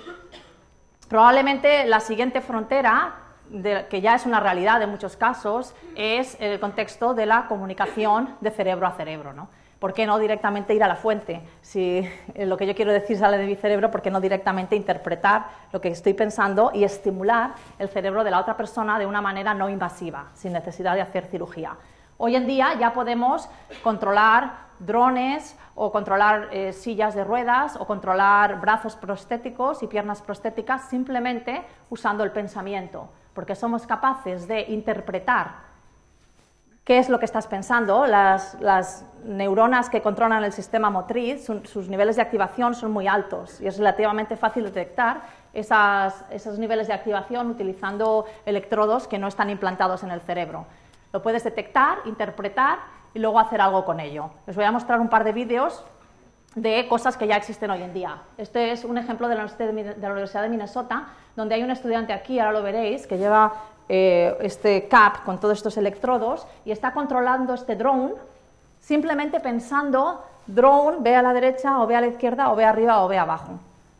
Probablemente la siguiente frontera, de, que ya es una realidad en muchos casos, es el contexto de la comunicación de cerebro a cerebro, ¿no? ¿Por qué no directamente ir a la fuente? Si lo que yo quiero decir sale de mi cerebro, ¿por qué no directamente interpretar lo que estoy pensando y estimular el cerebro de la otra persona de una manera no invasiva, sin necesidad de hacer cirugía? Hoy en día ya podemos controlar drones o controlar eh, sillas de ruedas o controlar brazos prostéticos y piernas prostéticas simplemente usando el pensamiento, porque somos capaces de interpretar qué es lo que estás pensando. Las, las neuronas que controlan el sistema motriz, su, sus niveles de activación son muy altos y es relativamente fácil detectar esas, esos niveles de activación utilizando electrodos que no están implantados en el cerebro. Lo puedes detectar, interpretar y luego hacer algo con ello. Les voy a mostrar un par de vídeos de cosas que ya existen hoy en día. Este es un ejemplo de la Universidad de Minnesota, donde hay un estudiante aquí, ahora lo veréis, que lleva eh, este cap con todos estos electrodos y está controlando este drone simplemente pensando, drone, ve a la derecha, o ve a la izquierda, o ve arriba, o ve abajo.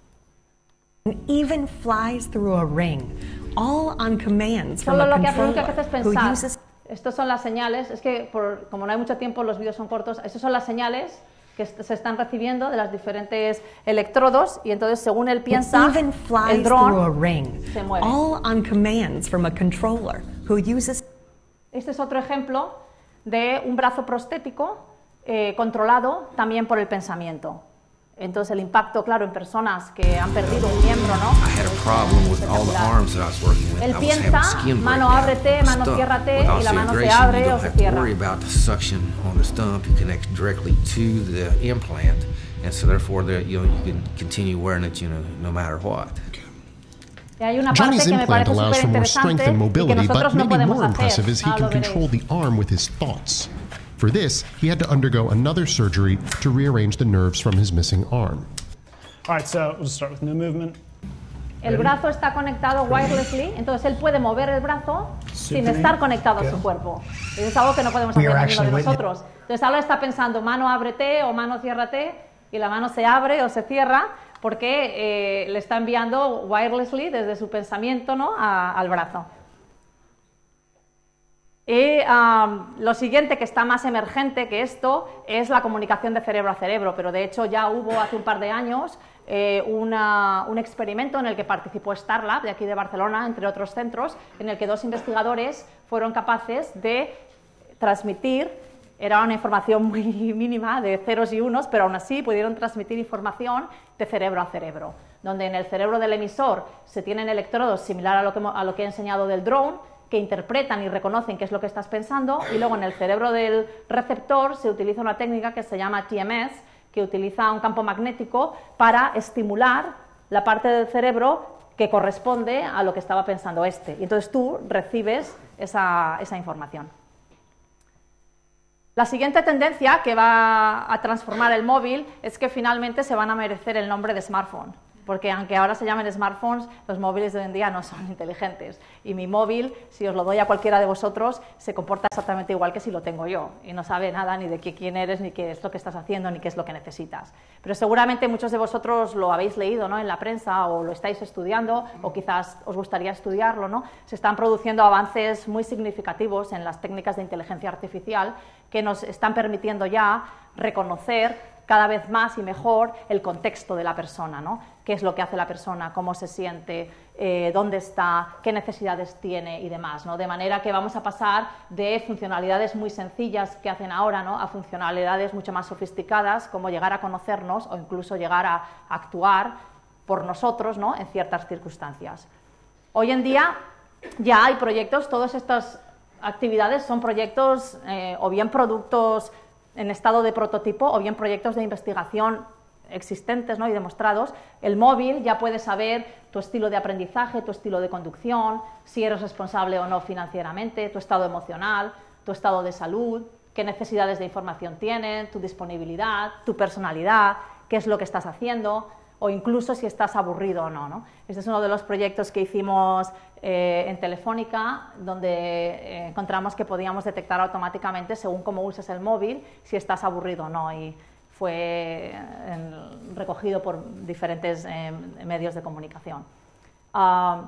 Even flies through a ring, all on commands from Solo a lo que hace, controller que hace es who pensar. uses... Estas son las señales, es que por, como no hay mucho tiempo, los vídeos son cortos, estas son las señales que se están recibiendo de los diferentes electrodos y entonces según él piensa, even flies el dron through a ring, se mueve. all on commands from a controller who uses... Este es otro ejemplo de un brazo prostético eh, controlado también por el pensamiento. Entonces el impacto, claro, en personas que han perdido un miembro, ¿no? Él piensa, mano ábrete, mano ciérrate, y la mano se abre o se cierra. Y hay una parte Johnny's que me implant parece allows súper for more strength interesante and y que mobility, nosotros but no maybe podemos more hacer. impressive is he Ahora can lo veréis. control the arm with his thoughts. For this, he had to undergo another surgery to rearrange the nerves from his missing arm. All right, so we'll start with new movement. El brazo está conectado wirelessly, entonces él puede mover el brazo sin estar conectado a su cuerpo. Eso es algo que no podemos hacer ninguno de nosotros. Entonces ahora está pensando mano ábrete o mano ciérrate y la mano se abre o se cierra porque eh, le está enviando wirelessly desde su pensamiento, ¿no? a, al brazo. Y um, lo siguiente que está más emergente que esto es la comunicación de cerebro a cerebro, pero de hecho ya hubo hace un par de años eh, una, un experimento en el que participó Starlab, de aquí de Barcelona, entre otros centros, en el que dos investigadores fueron capaces de transmitir, era una información muy mínima de ceros y unos, pero aún así pudieron transmitir información de cerebro a cerebro, donde en el cerebro del emisor se tienen electrodos similar a lo que, a lo que he enseñado del drone, que interpretan y reconocen qué es lo que estás pensando, y luego en el cerebro del receptor se utiliza una técnica que se llama T M S, que utiliza un campo magnético para estimular la parte del cerebro que corresponde a lo que estaba pensando este, y entonces tú recibes esa, esa información. La siguiente tendencia que va a transformar el móvil es que finalmente se van a merecer el nombre de smartphone. Porque aunque ahora se llamen smartphones, los móviles de hoy en día no son inteligentes. Y mi móvil, si os lo doy a cualquiera de vosotros, se comporta exactamente igual que si lo tengo yo. Y no sabe nada ni de qué, quién eres, ni qué es lo que estás haciendo, ni qué es lo que necesitas. Pero seguramente muchos de vosotros lo habéis leído, ¿no? en la prensa, o lo estáis estudiando, o quizás os gustaría estudiarlo, ¿no? Se están produciendo avances muy significativos en las técnicas de inteligencia artificial que nos están permitiendo ya reconocer cada vez más y mejor el contexto de la persona, ¿no? Qué es lo que hace la persona, cómo se siente, eh, dónde está, qué necesidades tiene y demás, ¿no? De manera que vamos a pasar de funcionalidades muy sencillas que hacen ahora, ¿no? a funcionalidades mucho más sofisticadas, como llegar a conocernos o incluso llegar a actuar por nosotros, ¿no? en ciertas circunstancias. Hoy en día ya hay proyectos, todas estas actividades son proyectos eh, o bien productos en estado de prototipo o bien proyectos de investigación existentes, ¿no? y demostrados. El móvil ya puede saber tu estilo de aprendizaje, tu estilo de conducción, si eres responsable o no financieramente, tu estado emocional, tu estado de salud, qué necesidades de información tienen, tu disponibilidad, tu personalidad, qué es lo que estás haciendo, o incluso si estás aburrido o no, ¿no? Este es uno de los proyectos que hicimos eh, en Telefónica, donde eh, encontramos que podíamos detectar automáticamente, según cómo uses el móvil, si estás aburrido o no, y fue eh, recogido por diferentes eh, medios de comunicación. Uh,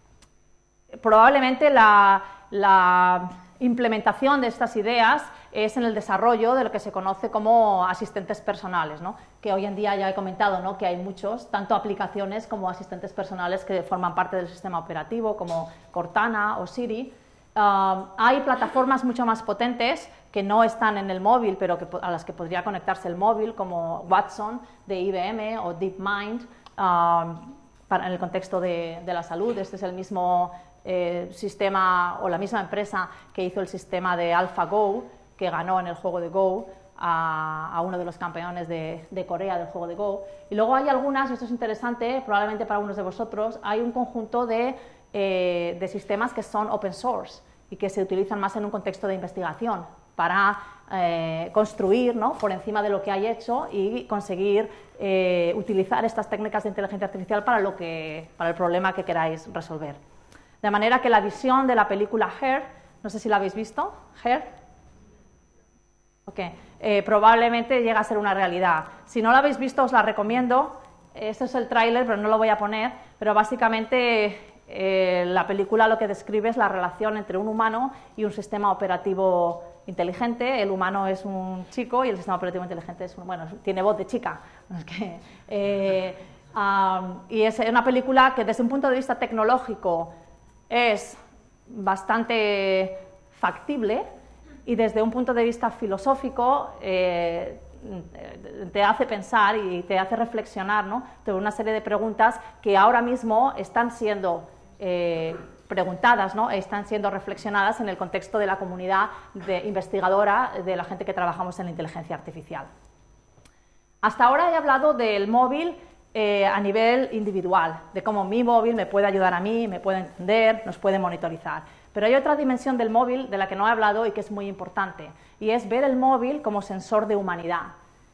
probablemente la, la implementación de estas ideas es en el desarrollo de lo que se conoce como asistentes personales, ¿no? que hoy en día ya he comentado, ¿no? que hay muchos, tanto aplicaciones como asistentes personales que forman parte del sistema operativo, como Cortana o Siri. Uh, hay plataformas mucho más potentes que no están en el móvil, pero que, a las que podría conectarse el móvil, como Watson de I B M o DeepMind, uh, para, en el contexto de, de la salud. Este es el mismo eh, sistema o la misma empresa que hizo el sistema de AlphaGo, que ganó en el juego de Go a, a uno de los campeones de, de Corea del juego de Go. Y luego hay algunas, esto es interesante, probablemente para algunos de vosotros, hay un conjunto de, eh, de sistemas que son open source y que se utilizan más en un contexto de investigación para eh, construir, ¿no? por encima de lo que hay hecho y conseguir eh, utilizar estas técnicas de inteligencia artificial para, lo que, para el problema que queráis resolver. De manera que la visión de la película Her, no sé si la habéis visto, Her, Okay. Eh, probablemente llega a ser una realidad. Si no la habéis visto, os la recomiendo. Este es el tráiler, pero no lo voy a poner. Pero básicamente eh, la película lo que describe es la relación entre un humano y un sistema operativo inteligente. El humano es un chico y el sistema operativo inteligente es un, bueno, tiene voz de chica. Es que, eh, um, y es una película que desde un punto de vista tecnológico es bastante factible, y desde un punto de vista filosófico eh, te hace pensar y te hace reflexionar, ¿no?, sobre una serie de preguntas que ahora mismo están siendo eh, preguntadas, ¿no?, están siendo reflexionadas en el contexto de la comunidad de investigadora, de la gente que trabajamos en la inteligencia artificial. Hasta ahora he hablado del móvil eh, a nivel individual, de cómo mi móvil me puede ayudar a mí, me puede entender, nos puede monitorizar. Pero hay otra dimensión del móvil de la que no he hablado y que es muy importante, y es ver el móvil como sensor de humanidad.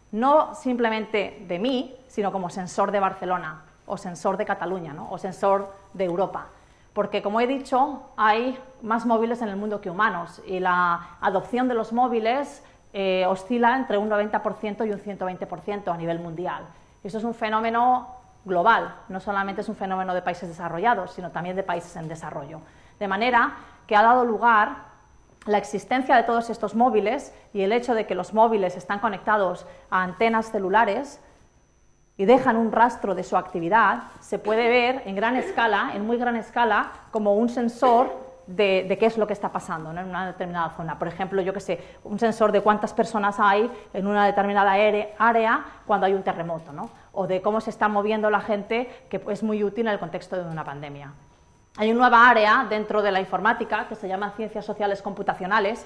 No simplemente de mí, sino como sensor de Barcelona, o sensor de Cataluña, ¿no?, o sensor de Europa. Porque, como he dicho, hay más móviles en el mundo que humanos, y la adopción de los móviles eh, oscila entre un noventa por ciento y un ciento veinte por ciento a nivel mundial. Esto es un fenómeno global, no solamente es un fenómeno de países desarrollados, sino también de países en desarrollo. De manera que ha dado lugar la existencia de todos estos móviles y el hecho de que los móviles están conectados a antenas celulares y dejan un rastro de su actividad, se puede ver en gran escala, en muy gran escala, como un sensor de, de qué es lo que está pasando, ¿no?, en una determinada zona. Por ejemplo, yo qué sé, un sensor de cuántas personas hay en una determinada área cuando hay un terremoto, ¿no?, o de cómo se está moviendo la gente, que es muy útil en el contexto de una pandemia. Hay una nueva área dentro de la informática que se llama ciencias sociales computacionales,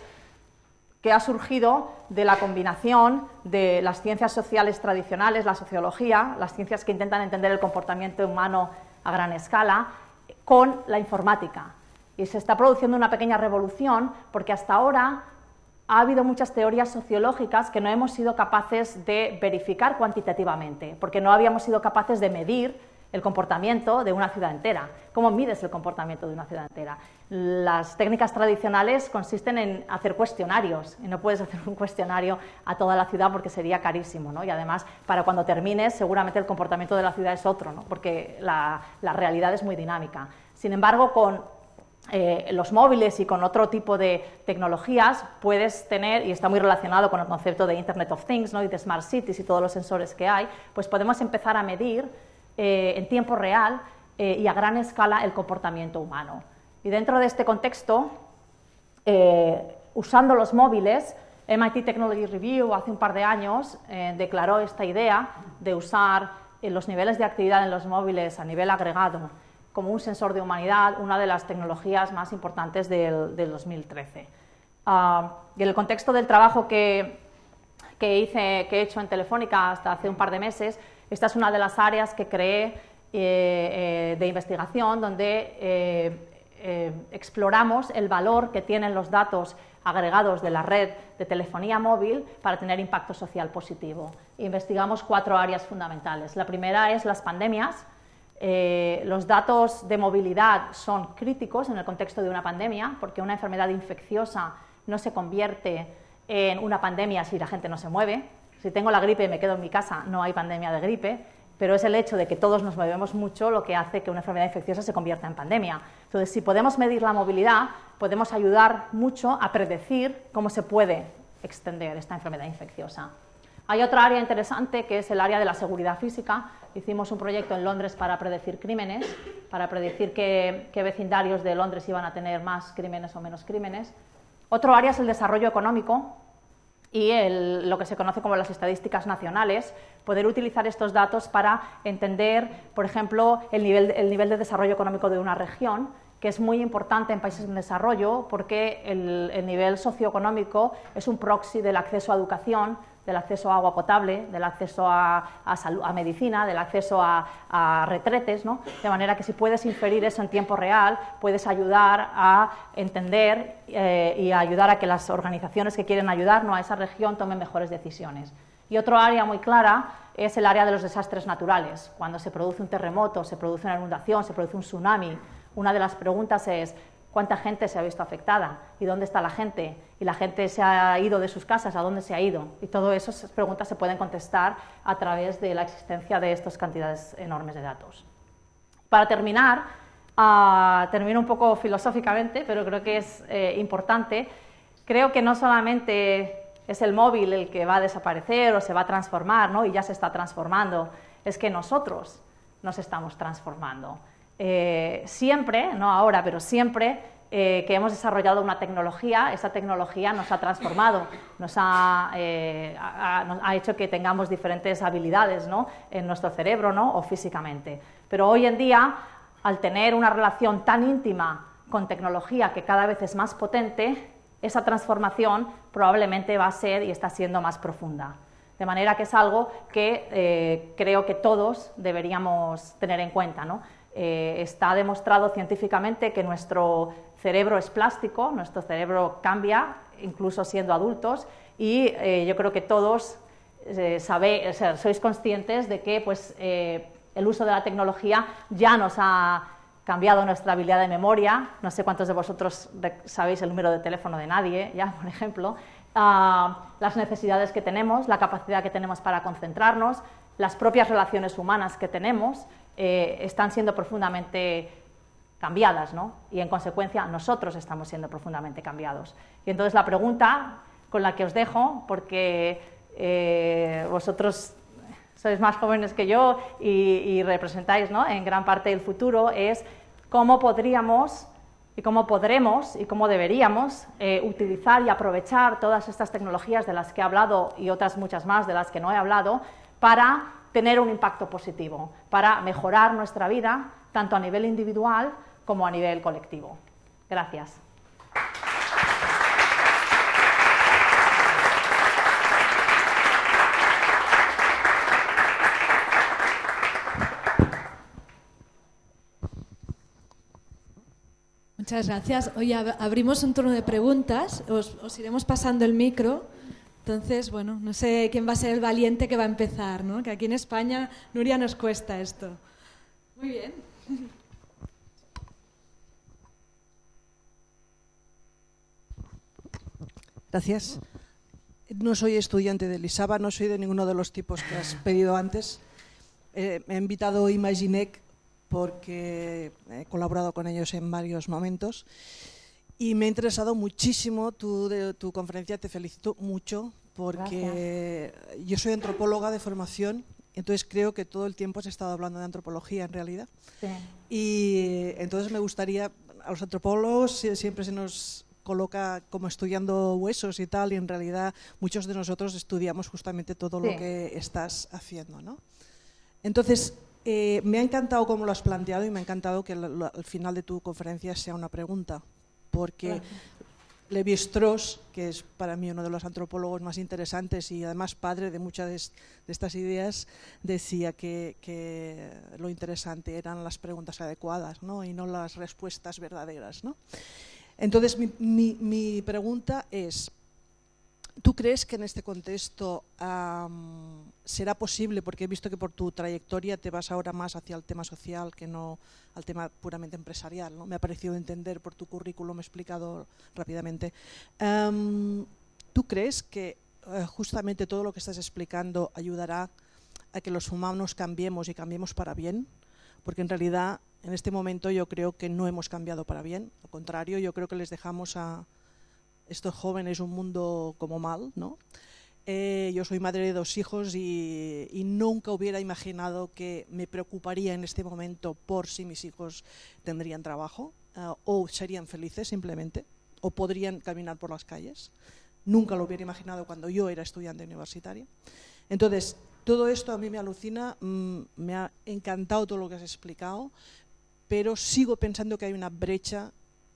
que ha surgido de la combinación de las ciencias sociales tradicionales, la sociología, las ciencias que intentan entender el comportamiento humano a gran escala, con la informática. Y se está produciendo una pequeña revolución porque hasta ahora ha habido muchas teorías sociológicas que no hemos sido capaces de verificar cuantitativamente, porque no habíamos sido capaces de medir el comportamiento de una ciudad entera. ¿Cómo mides el comportamiento de una ciudad entera? Las técnicas tradicionales consisten en hacer cuestionarios, y no puedes hacer un cuestionario a toda la ciudad porque sería carísimo, ¿no? Y además, para cuando termines, seguramente el comportamiento de la ciudad es otro, ¿no?, porque la, la realidad es muy dinámica. Sin embargo, con eh, los móviles y con otro tipo de tecnologías puedes tener, y está muy relacionado con el concepto de Internet of Things, ¿no?, y de Smart Cities y todos los sensores que hay, pues podemos empezar a medir Eh, en tiempo real eh, y a gran escala el comportamiento humano. Y dentro de este contexto, eh, usando los móviles, M I T Technology Review hace un par de años eh, declaró esta idea de usar eh, los niveles de actividad en los móviles a nivel agregado como un sensor de humanidad, una de las tecnologías más importantes del, del dos mil trece. Uh, y en el contexto del trabajo que, que, hice, que he hecho en Telefónica hasta hace un par de meses, esta es una de las áreas que creé eh, eh, de investigación donde eh, eh, exploramos el valor que tienen los datos agregados de la red de telefonía móvil para tener impacto social positivo. Investigamos cuatro áreas fundamentales. La primera es las pandemias. Eh, los datos de movilidad son críticos en el contexto de una pandemia porque una enfermedad infecciosa no se convierte en una pandemia si la gente no se mueve. Si tengo la gripe y me quedo en mi casa, no hay pandemia de gripe, pero es el hecho de que todos nos movemos mucho lo que hace que una enfermedad infecciosa se convierta en pandemia. Entonces, si podemos medir la movilidad, podemos ayudar mucho a predecir cómo se puede extender esta enfermedad infecciosa. Hay otra área interesante que es el área de la seguridad física. Hicimos un proyecto en Londres para predecir crímenes, para predecir qué, qué vecindarios de Londres iban a tener más crímenes o menos crímenes. Otro área es el desarrollo económico y el, lo que se conoce como las estadísticas nacionales, poder utilizar estos datos para entender, por ejemplo, el nivel, el nivel de desarrollo económico de una región, que es muy importante en países en desarrollo porque el, el nivel socioeconómico es un proxy del acceso a educación, del acceso a agua potable, del acceso a, a, salud, a medicina, del acceso a, a retretes, ¿no? De manera que si puedes inferir eso en tiempo real, puedes ayudar a entender eh, y a ayudar a que las organizaciones que quieren ayudarnos a esa región tomen mejores decisiones. Y otro área muy clara es el área de los desastres naturales. Cuando se produce un terremoto, se produce una inundación, se produce un tsunami, una de las preguntas es ¿Cuánta gente se ha visto afectada? ¿Y dónde está la gente? ¿Y la gente se ha ido de sus casas? ¿A dónde se ha ido? Y todas esas preguntas se pueden contestar a través de la existencia de estas cantidades enormes de datos. Para terminar, uh, termino un poco filosóficamente, pero creo que es eh, importante. Creo que no solamente es el móvil el que va a desaparecer o se va a transformar, ¿no? Y ya se está transformando, es que nosotros nos estamos transformando. Eh, siempre, no ahora, pero siempre eh, que hemos desarrollado una tecnología, esa tecnología nos ha transformado, nos ha, eh, ha, nos ha hecho que tengamos diferentes habilidades, ¿no? En nuestro cerebro, ¿no? O físicamente. Pero hoy en día, al tener una relación tan íntima con tecnología que cada vez es más potente, esa transformación probablemente va a ser y está siendo más profunda. De manera que es algo que eh, creo que todos deberíamos tener en cuenta, ¿no? Eh, está demostrado científicamente que nuestro cerebro es plástico, nuestro cerebro cambia, incluso siendo adultos, y eh, yo creo que todos eh, sabéis, o sea, sois conscientes de que pues, eh, el uso de la tecnología ya nos ha cambiado nuestra habilidad de memoria. No sé cuántos de vosotros sabéis el número de teléfono de nadie, ya, por ejemplo, uh, las necesidades que tenemos, la capacidad que tenemos para concentrarnos, las propias relaciones humanas que tenemos, eh, están siendo profundamente cambiadas, ¿no? Y en consecuencia nosotros estamos siendo profundamente cambiados. Y entonces la pregunta con la que os dejo, porque eh, vosotros sois más jóvenes que yo y, y representáis, ¿no? En gran parte el futuro, es cómo podríamos y cómo podremos y cómo deberíamos eh, utilizar y aprovechar todas estas tecnologías de las que he hablado y otras muchas más de las que no he hablado para tener un impacto positivo, para mejorar nuestra vida, tanto a nivel individual como a nivel colectivo. Gracias. Muchas gracias. Hoy ab abrimos un turno de preguntas, os, os iremos pasando el micro. Entonces, bueno, no sé quién va a ser el valiente que va a empezar, ¿no? Que aquí en España, Nuria, nos cuesta esto. Muy bien. Gracias. No soy estudiante de Lisaba, no soy de ninguno de los tipos que has pedido antes. Eh, me ha invitado Imaginec porque he colaborado con ellos en varios momentos. Y me ha interesado muchísimo tu, de, tu conferencia, te felicito mucho porque Gracias. Yo soy antropóloga de formación, entonces creo que todo el tiempo has estado hablando de antropología en realidad. Sí. Y entonces me gustaría, a los antropólogos siempre se nos coloca como estudiando huesos y tal, y en realidad muchos de nosotros estudiamos justamente todo sí. lo que estás haciendo, ¿no? Entonces, eh, me ha encantado cómo lo has planteado y me ha encantado que al, al final de tu conferencia sea una pregunta. Porque Lévi-Strauss, que es para mí uno de los antropólogos más interesantes y además padre de muchas de, de estas ideas, decía que, que lo interesante eran las preguntas adecuadas, ¿no? Y no las respuestas verdaderas, ¿no? Entonces, mi, mi, mi pregunta es, ¿tú crees que en este contexto um, será posible, porque he visto que por tu trayectoria te vas ahora más hacia el tema social que no al tema puramente empresarial, ¿no? Me ha parecido entender por tu currículum, me he explicado rápidamente. Um, ¿Tú crees que uh, justamente todo lo que estás explicando ayudará a que los humanos cambiemos y cambiemos para bien? Porque en realidad en este momento yo creo que no hemos cambiado para bien, al contrario, yo creo que les dejamos a estos jóvenes un mundo como mal, ¿no? Eh, yo soy madre de dos hijos y, y nunca hubiera imaginado que me preocuparía en este momento por si mis hijos tendrían trabajo uh, o serían felices simplemente, o podrían caminar por las calles. Nunca lo hubiera imaginado cuando yo era estudiante universitaria. Entonces, todo esto a mí me alucina, mmm, me ha encantado todo lo que has explicado, pero sigo pensando que hay una brecha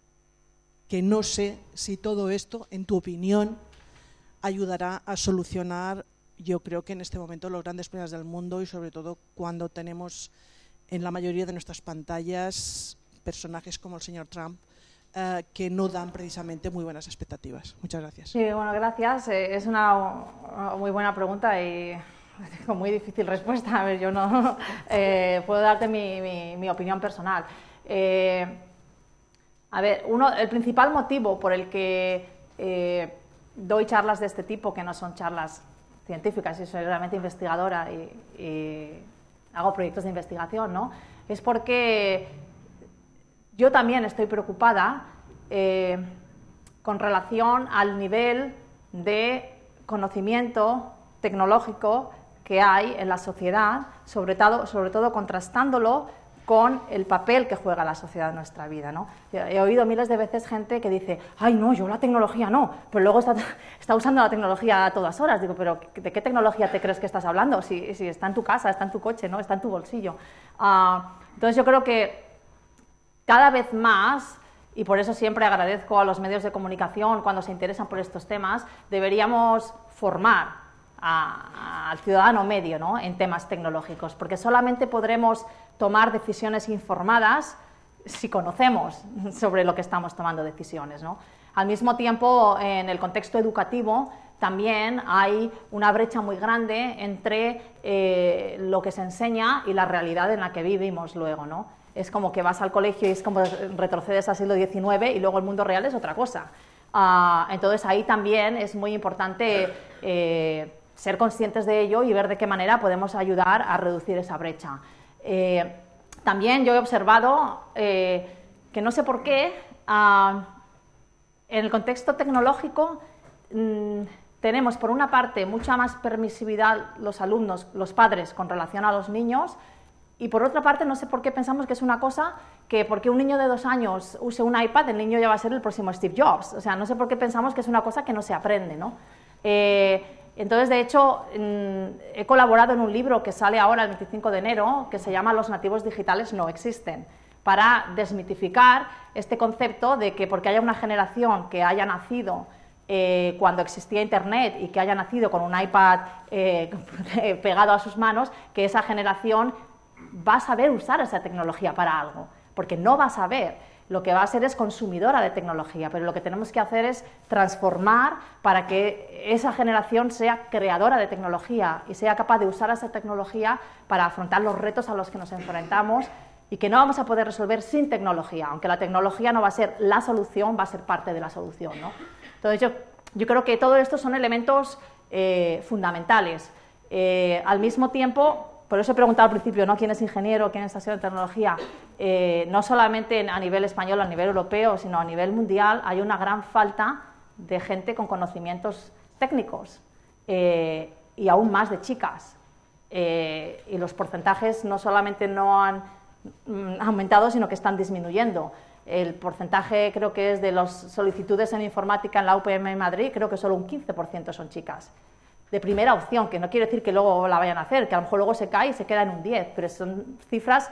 que no sé si todo esto, en tu opinión, ayudará a solucionar, yo creo que en este momento, los grandes problemas del mundo y sobre todo cuando tenemos en la mayoría de nuestras pantallas personajes como el señor Trump uh, que no dan precisamente muy buenas expectativas. Muchas gracias. Sí, bueno, gracias. Eh, es una, una muy buena pregunta y con muy difícil respuesta. A ver, yo no eh, puedo darte mi, mi, mi opinión personal. Eh, A ver, uno, el principal motivo por el que eh, doy charlas de este tipo, que no son charlas científicas, y soy realmente investigadora y, y hago proyectos de investigación, ¿no? Es porque yo también estoy preocupada eh, con relación al nivel de conocimiento tecnológico que hay en la sociedad, sobre todo, sobre todo contrastándolo con el papel que juega la sociedad en nuestra vida, ¿no? He oído miles de veces gente que dice, ay, no, yo la tecnología no, pero luego está, está usando la tecnología a todas horas. Digo, pero ¿de qué tecnología te crees que estás hablando? Si, si está en tu casa, está en tu coche, ¿no? Está en tu bolsillo. Uh, entonces yo creo que cada vez más, y por eso siempre agradezco a los medios de comunicación cuando se interesan por estos temas, deberíamos formar a, a, al ciudadano medio, ¿no? En temas tecnológicos, porque solamente podremos tomar decisiones informadas si conocemos sobre lo que estamos tomando decisiones, ¿no? Al mismo tiempo, en el contexto educativo, también hay una brecha muy grande entre eh, lo que se enseña y la realidad en la que vivimos luego, ¿no? Es como que vas al colegio y es como retrocedes al siglo diecinueve y luego el mundo real es otra cosa. Uh, entonces ahí también es muy importante eh, ser conscientes de ello y ver de qué manera podemos ayudar a reducir esa brecha. Eh, también yo he observado eh, que no sé por qué, uh, en el contexto tecnológico mmm, tenemos por una parte mucha más permisividad los alumnos, los padres con relación a los niños, y por otra parte no sé por qué pensamos que es una cosa que porque un niño de dos años use un iPad, el niño ya va a ser el próximo Steve Jobs. O sea, no sé por qué pensamos que es una cosa que no se aprende, ¿no? Eh, Entonces, de hecho, he colaborado en un libro que sale ahora el veinticinco de enero, que se llama Los nativos digitales no existen, para desmitificar este concepto de que porque haya una generación que haya nacido eh, cuando existía Internet y que haya nacido con un iPad eh, pegado a sus manos, que esa generación va a saber usar esa tecnología para algo, porque no va a saber. Lo que va a ser es consumidora de tecnología, pero lo que tenemos que hacer es transformar para que esa generación sea creadora de tecnología y sea capaz de usar esa tecnología para afrontar los retos a los que nos enfrentamos y que no vamos a poder resolver sin tecnología, aunque la tecnología no va a ser la solución, va a ser parte de la solución, ¿no? Entonces yo, yo creo que todo esto son elementos eh, fundamentales. Eh, al mismo tiempo, por eso he preguntado al principio, ¿no? ¿Quién es ingeniero? ¿Quién está haciendo tecnología? Eh, no solamente a nivel español, a nivel europeo, sino a nivel mundial, hay una gran falta de gente con conocimientos técnicos eh, y aún más de chicas. Eh, y los porcentajes no solamente no han mm, aumentado, sino que están disminuyendo. El porcentaje, creo que es de las solicitudes en informática en la U P M en Madrid, creo que solo un quince por ciento son chicas. De primera opción, que no quiere decir que luego la vayan a hacer, que a lo mejor luego se cae y se queda en un diez, pero son cifras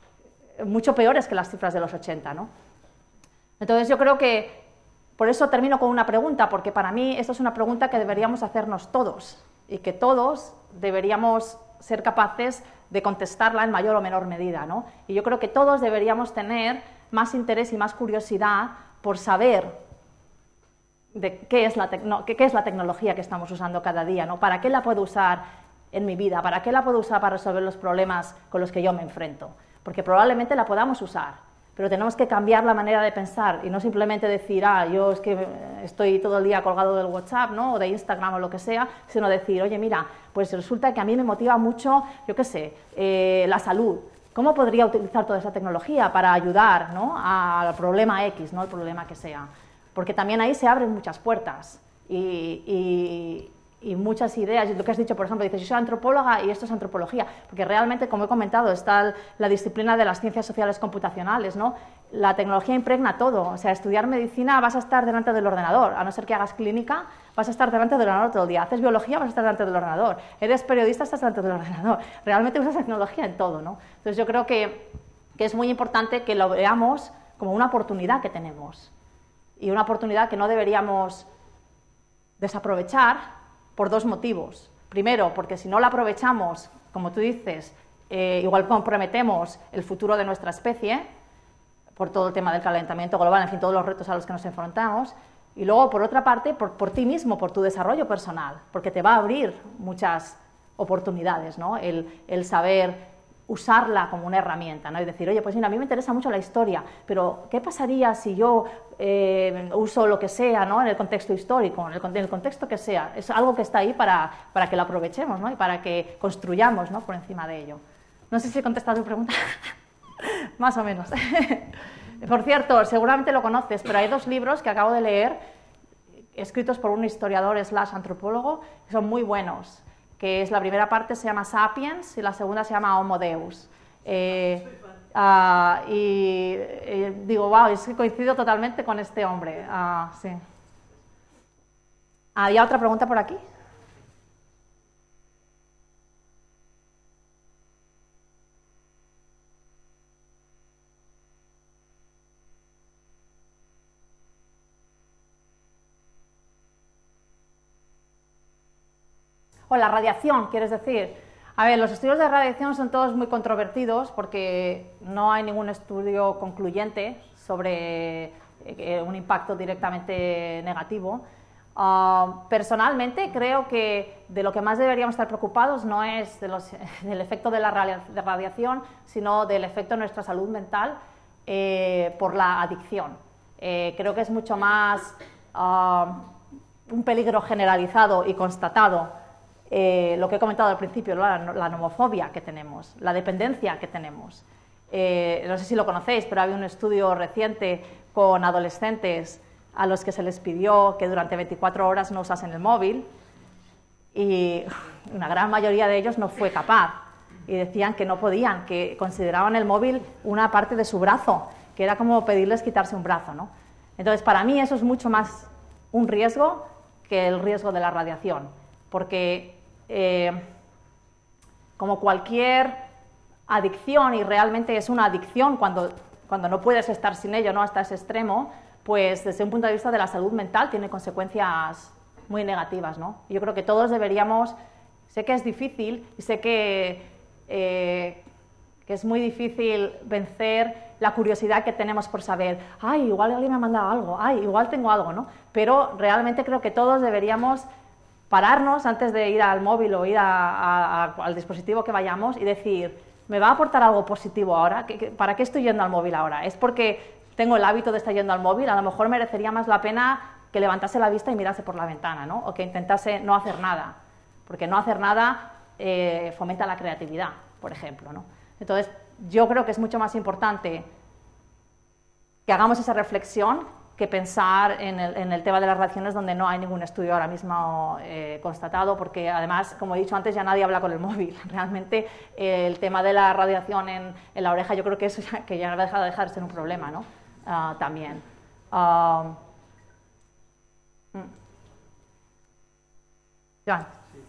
mucho peores que las cifras de los ochenta, ¿no? Entonces yo creo que, por eso termino con una pregunta, porque para mí esta es una pregunta que deberíamos hacernos todos y que todos deberíamos ser capaces de contestarla en mayor o menor medida, ¿no? Y yo creo que todos deberíamos tener más interés y más curiosidad por saber de qué es, la qué, qué es la tecnología que estamos usando cada día, ¿no? ¿Para qué la puedo usar en mi vida? ¿Para qué la puedo usar para resolver los problemas con los que yo me enfrento? Porque probablemente la podamos usar, pero tenemos que cambiar la manera de pensar y no simplemente decir, ah, yo es que estoy todo el día colgado del WhatsApp, ¿no? O de Instagram o lo que sea, sino decir, oye, mira, pues resulta que a mí me motiva mucho, yo qué sé, eh, la salud. ¿Cómo podría utilizar toda esa tecnología para ayudar, ¿no? al problema X, ¿no? El problema que sea? Porque también ahí se abren muchas puertas y, y, y muchas ideas. Lo que has dicho, por ejemplo, dices, yo soy antropóloga y esto es antropología, porque realmente, como he comentado, está la disciplina de las ciencias sociales computacionales, ¿no? La tecnología impregna todo. O sea, estudiar medicina vas a estar delante del ordenador, a no ser que hagas clínica, vas a estar delante del ordenador todo el día. Haces biología, vas a estar delante del ordenador. Eres periodista, estás delante del ordenador. Realmente usas tecnología en todo, ¿no? Entonces yo creo que, que es muy importante que lo veamos como una oportunidad que tenemos. Y una oportunidad que no deberíamos desaprovechar por dos motivos. Primero, porque si no la aprovechamos, como tú dices, eh, igual comprometemos el futuro de nuestra especie, por todo el tema del calentamiento global, en fin, todos los retos a los que nos enfrentamos. Y luego, por otra parte, por, por ti mismo, por tu desarrollo personal, porque te va a abrir muchas oportunidades, ¿no? El, el saber usarla como una herramienta, ¿no? Y decir, oye, pues mira, a mí me interesa mucho la historia, pero ¿qué pasaría si yo eh, uso lo que sea, ¿no? En el contexto histórico, en el, en el contexto que sea? Es algo que está ahí para, para que lo aprovechemos, ¿no? Y para que construyamos, ¿no? Por encima de ello. No sé si he contestado tu pregunta. Más o menos. Por cierto, seguramente lo conoces, pero hay dos libros que acabo de leer, escritos por un historiador slash antropólogo, que son muy buenos. Que es la primera parte se llama Sapiens y la segunda se llama Homo Deus. Eh, uh, y eh, digo, wow, es que coincido totalmente con este hombre. Uh, sí. ¿Había otra pregunta por aquí? O la radiación, ¿quieres decir? A ver, los estudios de radiación son todos muy controvertidos porque no hay ningún estudio concluyente sobre eh, un impacto directamente negativo. Uh, personalmente creo que de lo que más deberíamos estar preocupados no es de los, del efecto de la de radiación, sino del efecto en nuestra salud mental eh, por la adicción. Eh, creo que es mucho más uh, un peligro generalizado y constatado. Eh, lo que he comentado al principio, la, la nomofobia que tenemos, la dependencia que tenemos. Eh, no sé si lo conocéis, pero había un estudio reciente con adolescentes a los que se les pidió que durante veinticuatro horas no usasen el móvil y una gran mayoría de ellos no fue capaz y decían que no podían, que consideraban el móvil una parte de su brazo, que era como pedirles quitarse un brazo, ¿no? Entonces, para mí eso es mucho más un riesgo que el riesgo de la radiación, porque Eh, como cualquier adicción, y realmente es una adicción cuando, cuando no puedes estar sin ello, ¿no? Hasta ese extremo, pues desde un punto de vista de la salud mental tiene consecuencias muy negativas, ¿no? Yo creo que todos deberíamos, sé que es difícil y sé que, eh, que es muy difícil vencer la curiosidad que tenemos por saber, ay, igual alguien me ha mandado algo, ay, igual tengo algo, ¿no? Pero realmente creo que todos deberíamos pararnos antes de ir al móvil o ir a, a, a, al dispositivo que vayamos y decir, ¿me va a aportar algo positivo ahora? ¿Para qué estoy yendo al móvil ahora? ¿Es porque tengo el hábito de estar yendo al móvil? A lo mejor merecería más la pena que levantase la vista y mirase por la ventana, ¿no? O que intentase no hacer nada, porque no hacer nada eh, fomenta la creatividad, por ejemplo, ¿no? Entonces, yo creo que es mucho más importante que hagamos esa reflexión que pensar en el, en el tema de las radiaciones, donde no hay ningún estudio ahora mismo eh, constatado, porque además, como he dicho antes, ya nadie habla con el móvil. Realmente eh, el tema de la radiación en, en la oreja, yo creo que eso ya, que ya ha dejado de dejar de ser un problema, ¿no? Uh, también. Uh, mm. Joan.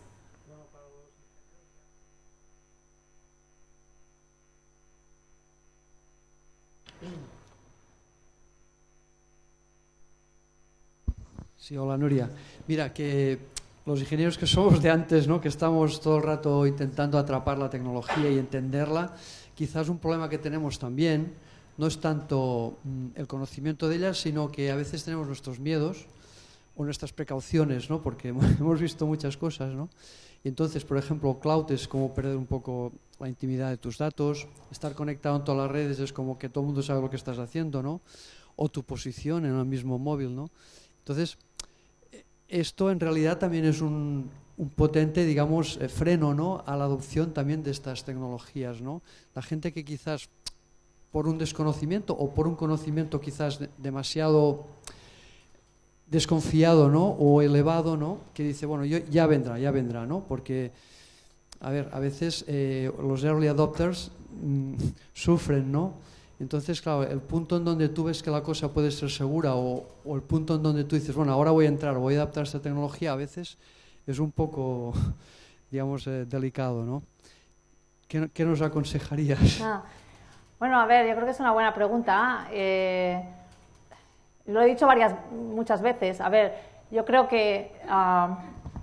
Sí, hola Nuria. Mira, que los ingenieros que somos de antes, ¿no? Que estamos todo el rato intentando atrapar la tecnología y entenderla, quizás un problema que tenemos también no es tanto mm, el conocimiento de ella, sino que a veces tenemos nuestros miedos o nuestras precauciones, ¿no? Porque hemos visto muchas cosas, ¿no? Y entonces, por ejemplo, cloud es como perder un poco la intimidad de tus datos, estar conectado en todas las redes es como que todo el mundo sabe lo que estás haciendo, ¿no? O tu posición en el mismo móvil, ¿no? Entonces, esto en realidad también es un, un potente, digamos, eh, freno, ¿no? A la adopción también de estas tecnologías, ¿no? La gente que quizás por un desconocimiento o por un conocimiento quizás de, demasiado desconfiado, ¿no? O elevado, ¿no? Que dice, bueno, yo, ya vendrá, ya vendrá, ¿no? Porque, a ver, a veces eh, los early adopters mmm, sufren, ¿no? Entonces, claro, el punto en donde tú ves que la cosa puede ser segura o, o el punto en donde tú dices, bueno, ahora voy a entrar, voy a adaptar a esta tecnología, a veces es un poco, digamos, eh, delicado, ¿no? ¿Qué, qué nos aconsejarías? Ah, bueno, a ver, yo creo que es una buena pregunta. Eh, lo he dicho varias, muchas veces. A ver, yo creo que uh,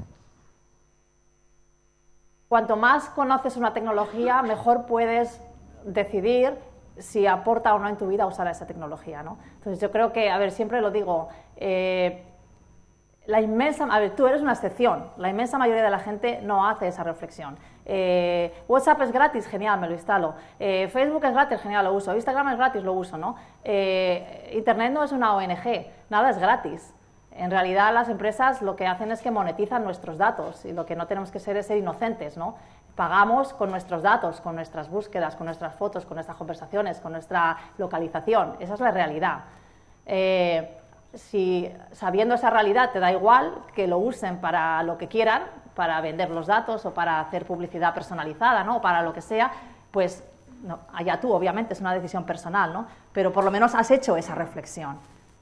cuanto más conoces una tecnología, mejor puedes decidir si aporta o no en tu vida usar esa tecnología, ¿no? Entonces yo creo que, a ver, siempre lo digo, eh, La inmensa, a ver, tú eres una excepción, la inmensa mayoría de la gente no hace esa reflexión. Eh, WhatsApp es gratis, genial, me lo instalo. Eh, Facebook es gratis, genial, lo uso. Instagram es gratis, lo uso, ¿no? Eh, Internet no es una O N G, nada es gratis. En realidad las empresas lo que hacen es que monetizan nuestros datos y lo que no tenemos que ser es ser inocentes, ¿no? Pagamos con nuestros datos, con nuestras búsquedas, con nuestras fotos, con nuestras conversaciones, con nuestra localización. Esa es la realidad. Eh, Si sabiendo esa realidad te da igual que lo usen para lo que quieran, para vender los datos o para hacer publicidad personalizada, ¿no? O para lo que sea, pues no, allá tú, obviamente, es una decisión personal, ¿no? Pero por lo menos has hecho esa reflexión.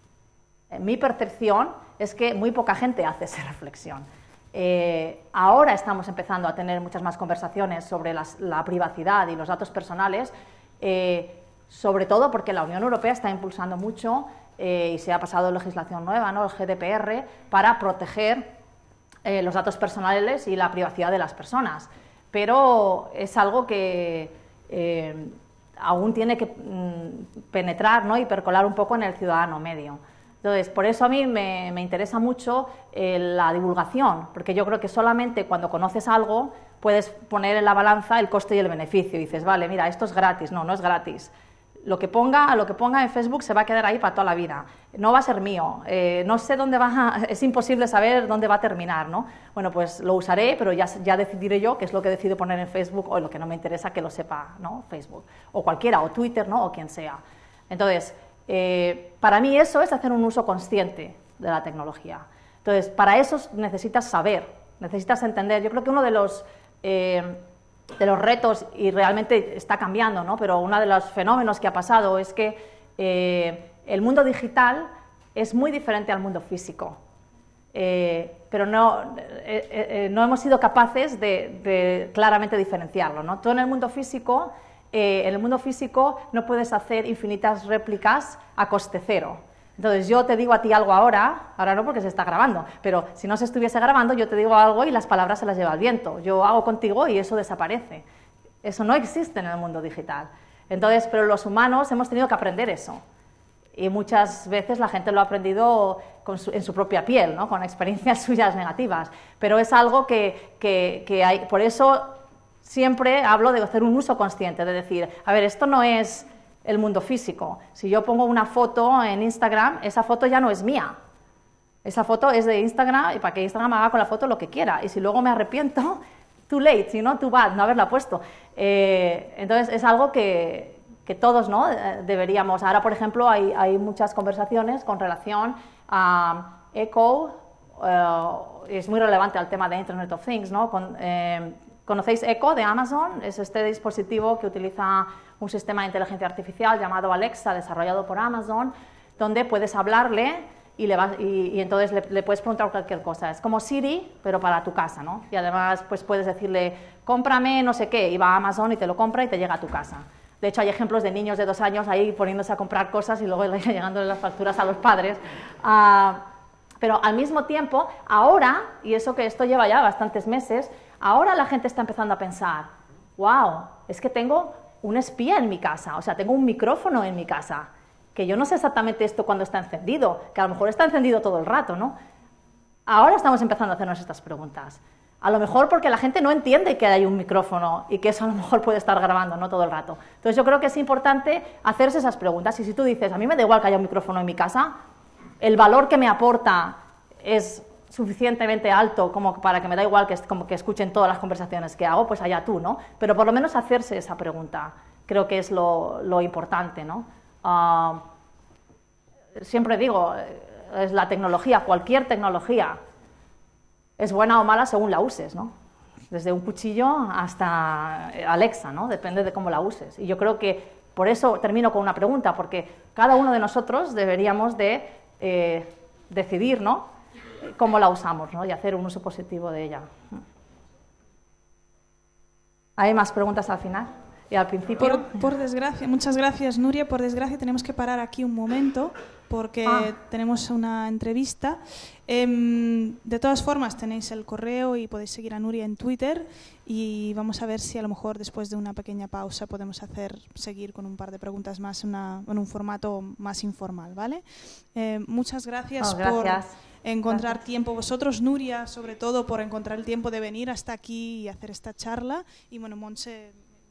En mi percepción es que muy poca gente hace esa reflexión. Eh, ahora estamos empezando a tener muchas más conversaciones sobre las, la privacidad y los datos personales, eh, sobre todo porque la Unión Europea está impulsando mucho Eh, y se ha pasado legislación nueva, ¿no? El G D P R, para proteger eh, los datos personales y la privacidad de las personas. Pero es algo que eh, aún tiene que mm, penetrar, ¿no? Y percolar un poco en el ciudadano medio. Entonces, por eso a mí me, me interesa mucho eh, la divulgación, porque yo creo que solamente cuando conoces algo puedes poner en la balanza el coste y el beneficio. Y dices, vale, mira, esto es gratis. No, no es gratis. Lo que ponga, lo que ponga en Facebook se va a quedar ahí para toda la vida. No va a ser mío. Eh, no sé dónde va a, es imposible saber dónde va a terminar, ¿no? Bueno, pues lo usaré, pero ya, ya decidiré yo qué es lo que decido poner en Facebook o lo que no me interesa que lo sepa, ¿no? Facebook. O cualquiera, o Twitter, ¿no? O quien sea. Entonces, eh, para mí eso es hacer un uso consciente de la tecnología. Entonces, para eso necesitas saber, necesitas entender. Yo creo que uno de los... Eh, de los retos, y realmente está cambiando, ¿no? Pero uno de los fenómenos que ha pasado es que eh, el mundo digital es muy diferente al mundo físico, eh, pero no, eh, eh, no hemos sido capaces de, de claramente diferenciarlo, ¿no? Tú en el mundo físico, eh, en el mundo físico no puedes hacer infinitas réplicas a coste cero. Entonces yo te digo a ti algo ahora, ahora no porque se está grabando, pero si no se estuviese grabando yo te digo algo y las palabras se las lleva el viento. Yo hago contigo y eso desaparece. Eso no existe en el mundo digital. Entonces, pero los humanos hemos tenido que aprender eso. Y muchas veces la gente lo ha aprendido con su, en su propia piel, ¿no? Con experiencias suyas negativas. Pero es algo que, que, que hay, por eso siempre hablo de hacer un uso consciente, de decir, a ver, esto no es el mundo físico. Si yo pongo una foto en Instagram, esa foto ya no es mía. Esa foto es de Instagram y para que Instagram haga con la foto lo que quiera. Y si luego me arrepiento, too late, si no, too bad, no haberla puesto. Eh, entonces es algo que, que todos, ¿no? deberíamos. Ahora, por ejemplo, hay, hay muchas conversaciones con relación a Echo, uh, es muy relevante al tema de Internet of Things, ¿no? Con, eh, ¿Conocéis Echo de Amazon? Es este dispositivo que utiliza un sistema de inteligencia artificial llamado Alexa, desarrollado por Amazon, donde puedes hablarle y, le vas, y, y entonces le, le puedes preguntar cualquier cosa. Es como Siri, pero para tu casa, ¿no? Y además pues puedes decirle, cómprame no sé qué, y va a Amazon y te lo compra y te llega a tu casa. De hecho, hay ejemplos de niños de dos años ahí poniéndose a comprar cosas y luego llegándole las facturas a los padres. Uh, pero al mismo tiempo, ahora, y eso que esto lleva ya bastantes meses, ahora la gente está empezando a pensar, wow, es que tengo un espía en mi casa, o sea, tengo un micrófono en mi casa, que yo no sé exactamente esto cuando está encendido, que a lo mejor está encendido todo el rato, ¿no? Ahora estamos empezando a hacernos estas preguntas. A lo mejor porque la gente no entiende que hay un micrófono y que eso a lo mejor puede estar grabando, no todo el rato. Entonces yo creo que es importante hacerse esas preguntas. Y si tú dices, a mí me da igual que haya un micrófono en mi casa, el valor que me aporta es suficientemente alto como para que me da igual que, como que escuchen todas las conversaciones que hago, pues allá tú, ¿no? Pero por lo menos hacerse esa pregunta creo que es lo, lo importante, ¿no? Uh, siempre digo, es la tecnología, cualquier tecnología es buena o mala según la uses, ¿no? Desde un cuchillo hasta Alexa, ¿no? Depende de cómo la uses. Y yo creo que por eso termino con una pregunta, porque cada uno de nosotros deberíamos de eh, decidir, ¿no? Cómo la usamos, ¿no? Y hacer un uso positivo de ella. ¿Hay más preguntas al final? ¿Y al principio? Por, por desgracia, muchas gracias, Nuria. Por desgracia tenemos que parar aquí un momento porque ah. tenemos una entrevista. Eh, de todas formas, tenéis el correo y podéis seguir a Nuria en Twitter y vamos a ver si a lo mejor después de una pequeña pausa podemos hacer seguir con un par de preguntas más una, en un formato más informal, ¿vale? Eh, muchas gracias, oh, gracias. por encontrar tiempo. Vosotros, Nuria, sobre todo, por encontrar el tiempo de venir hasta aquí y hacer esta charla. Y bueno, Montse...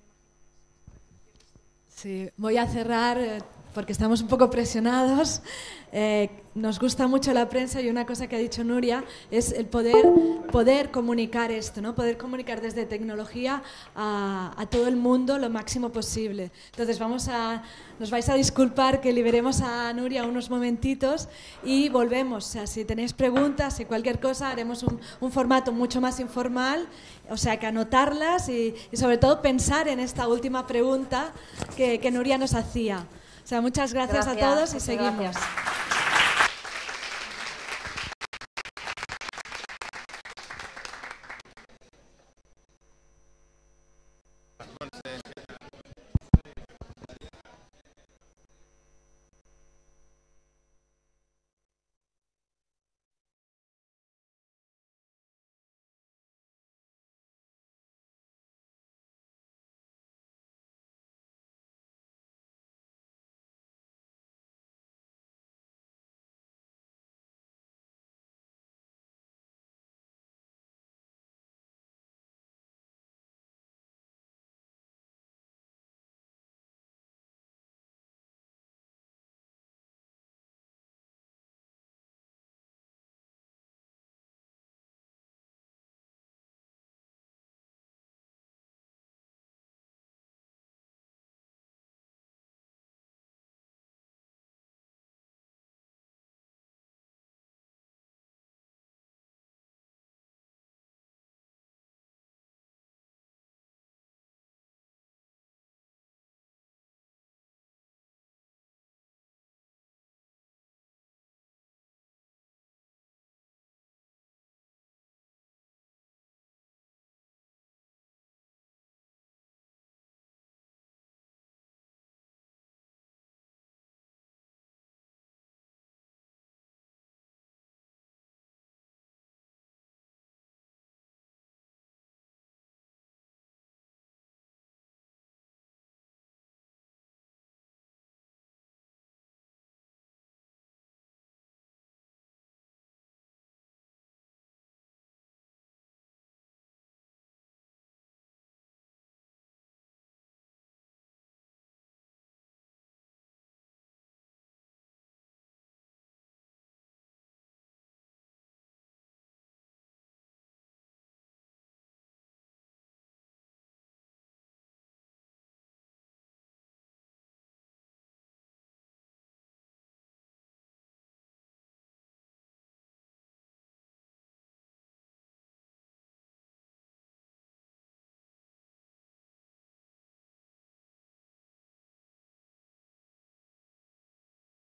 Sí, voy a cerrar eh, porque estamos un poco presionados. Eh, nos gusta mucho la prensa y una cosa que ha dicho Nuria es el poder, poder comunicar esto, ¿no? Poder comunicar desde tecnología a, a todo el mundo lo máximo posible. Entonces vamos a, nos vais a disculpar que liberemos a Nuria unos momentitos y volvemos. O sea, si tenéis preguntas, si cualquier cosa, haremos un, un formato mucho más informal, o sea, que anotarlas y, y sobre todo pensar en esta última pregunta que, que Nuria nos hacía. O sea, muchas gracias, gracias a todos y seguimos. Gracias.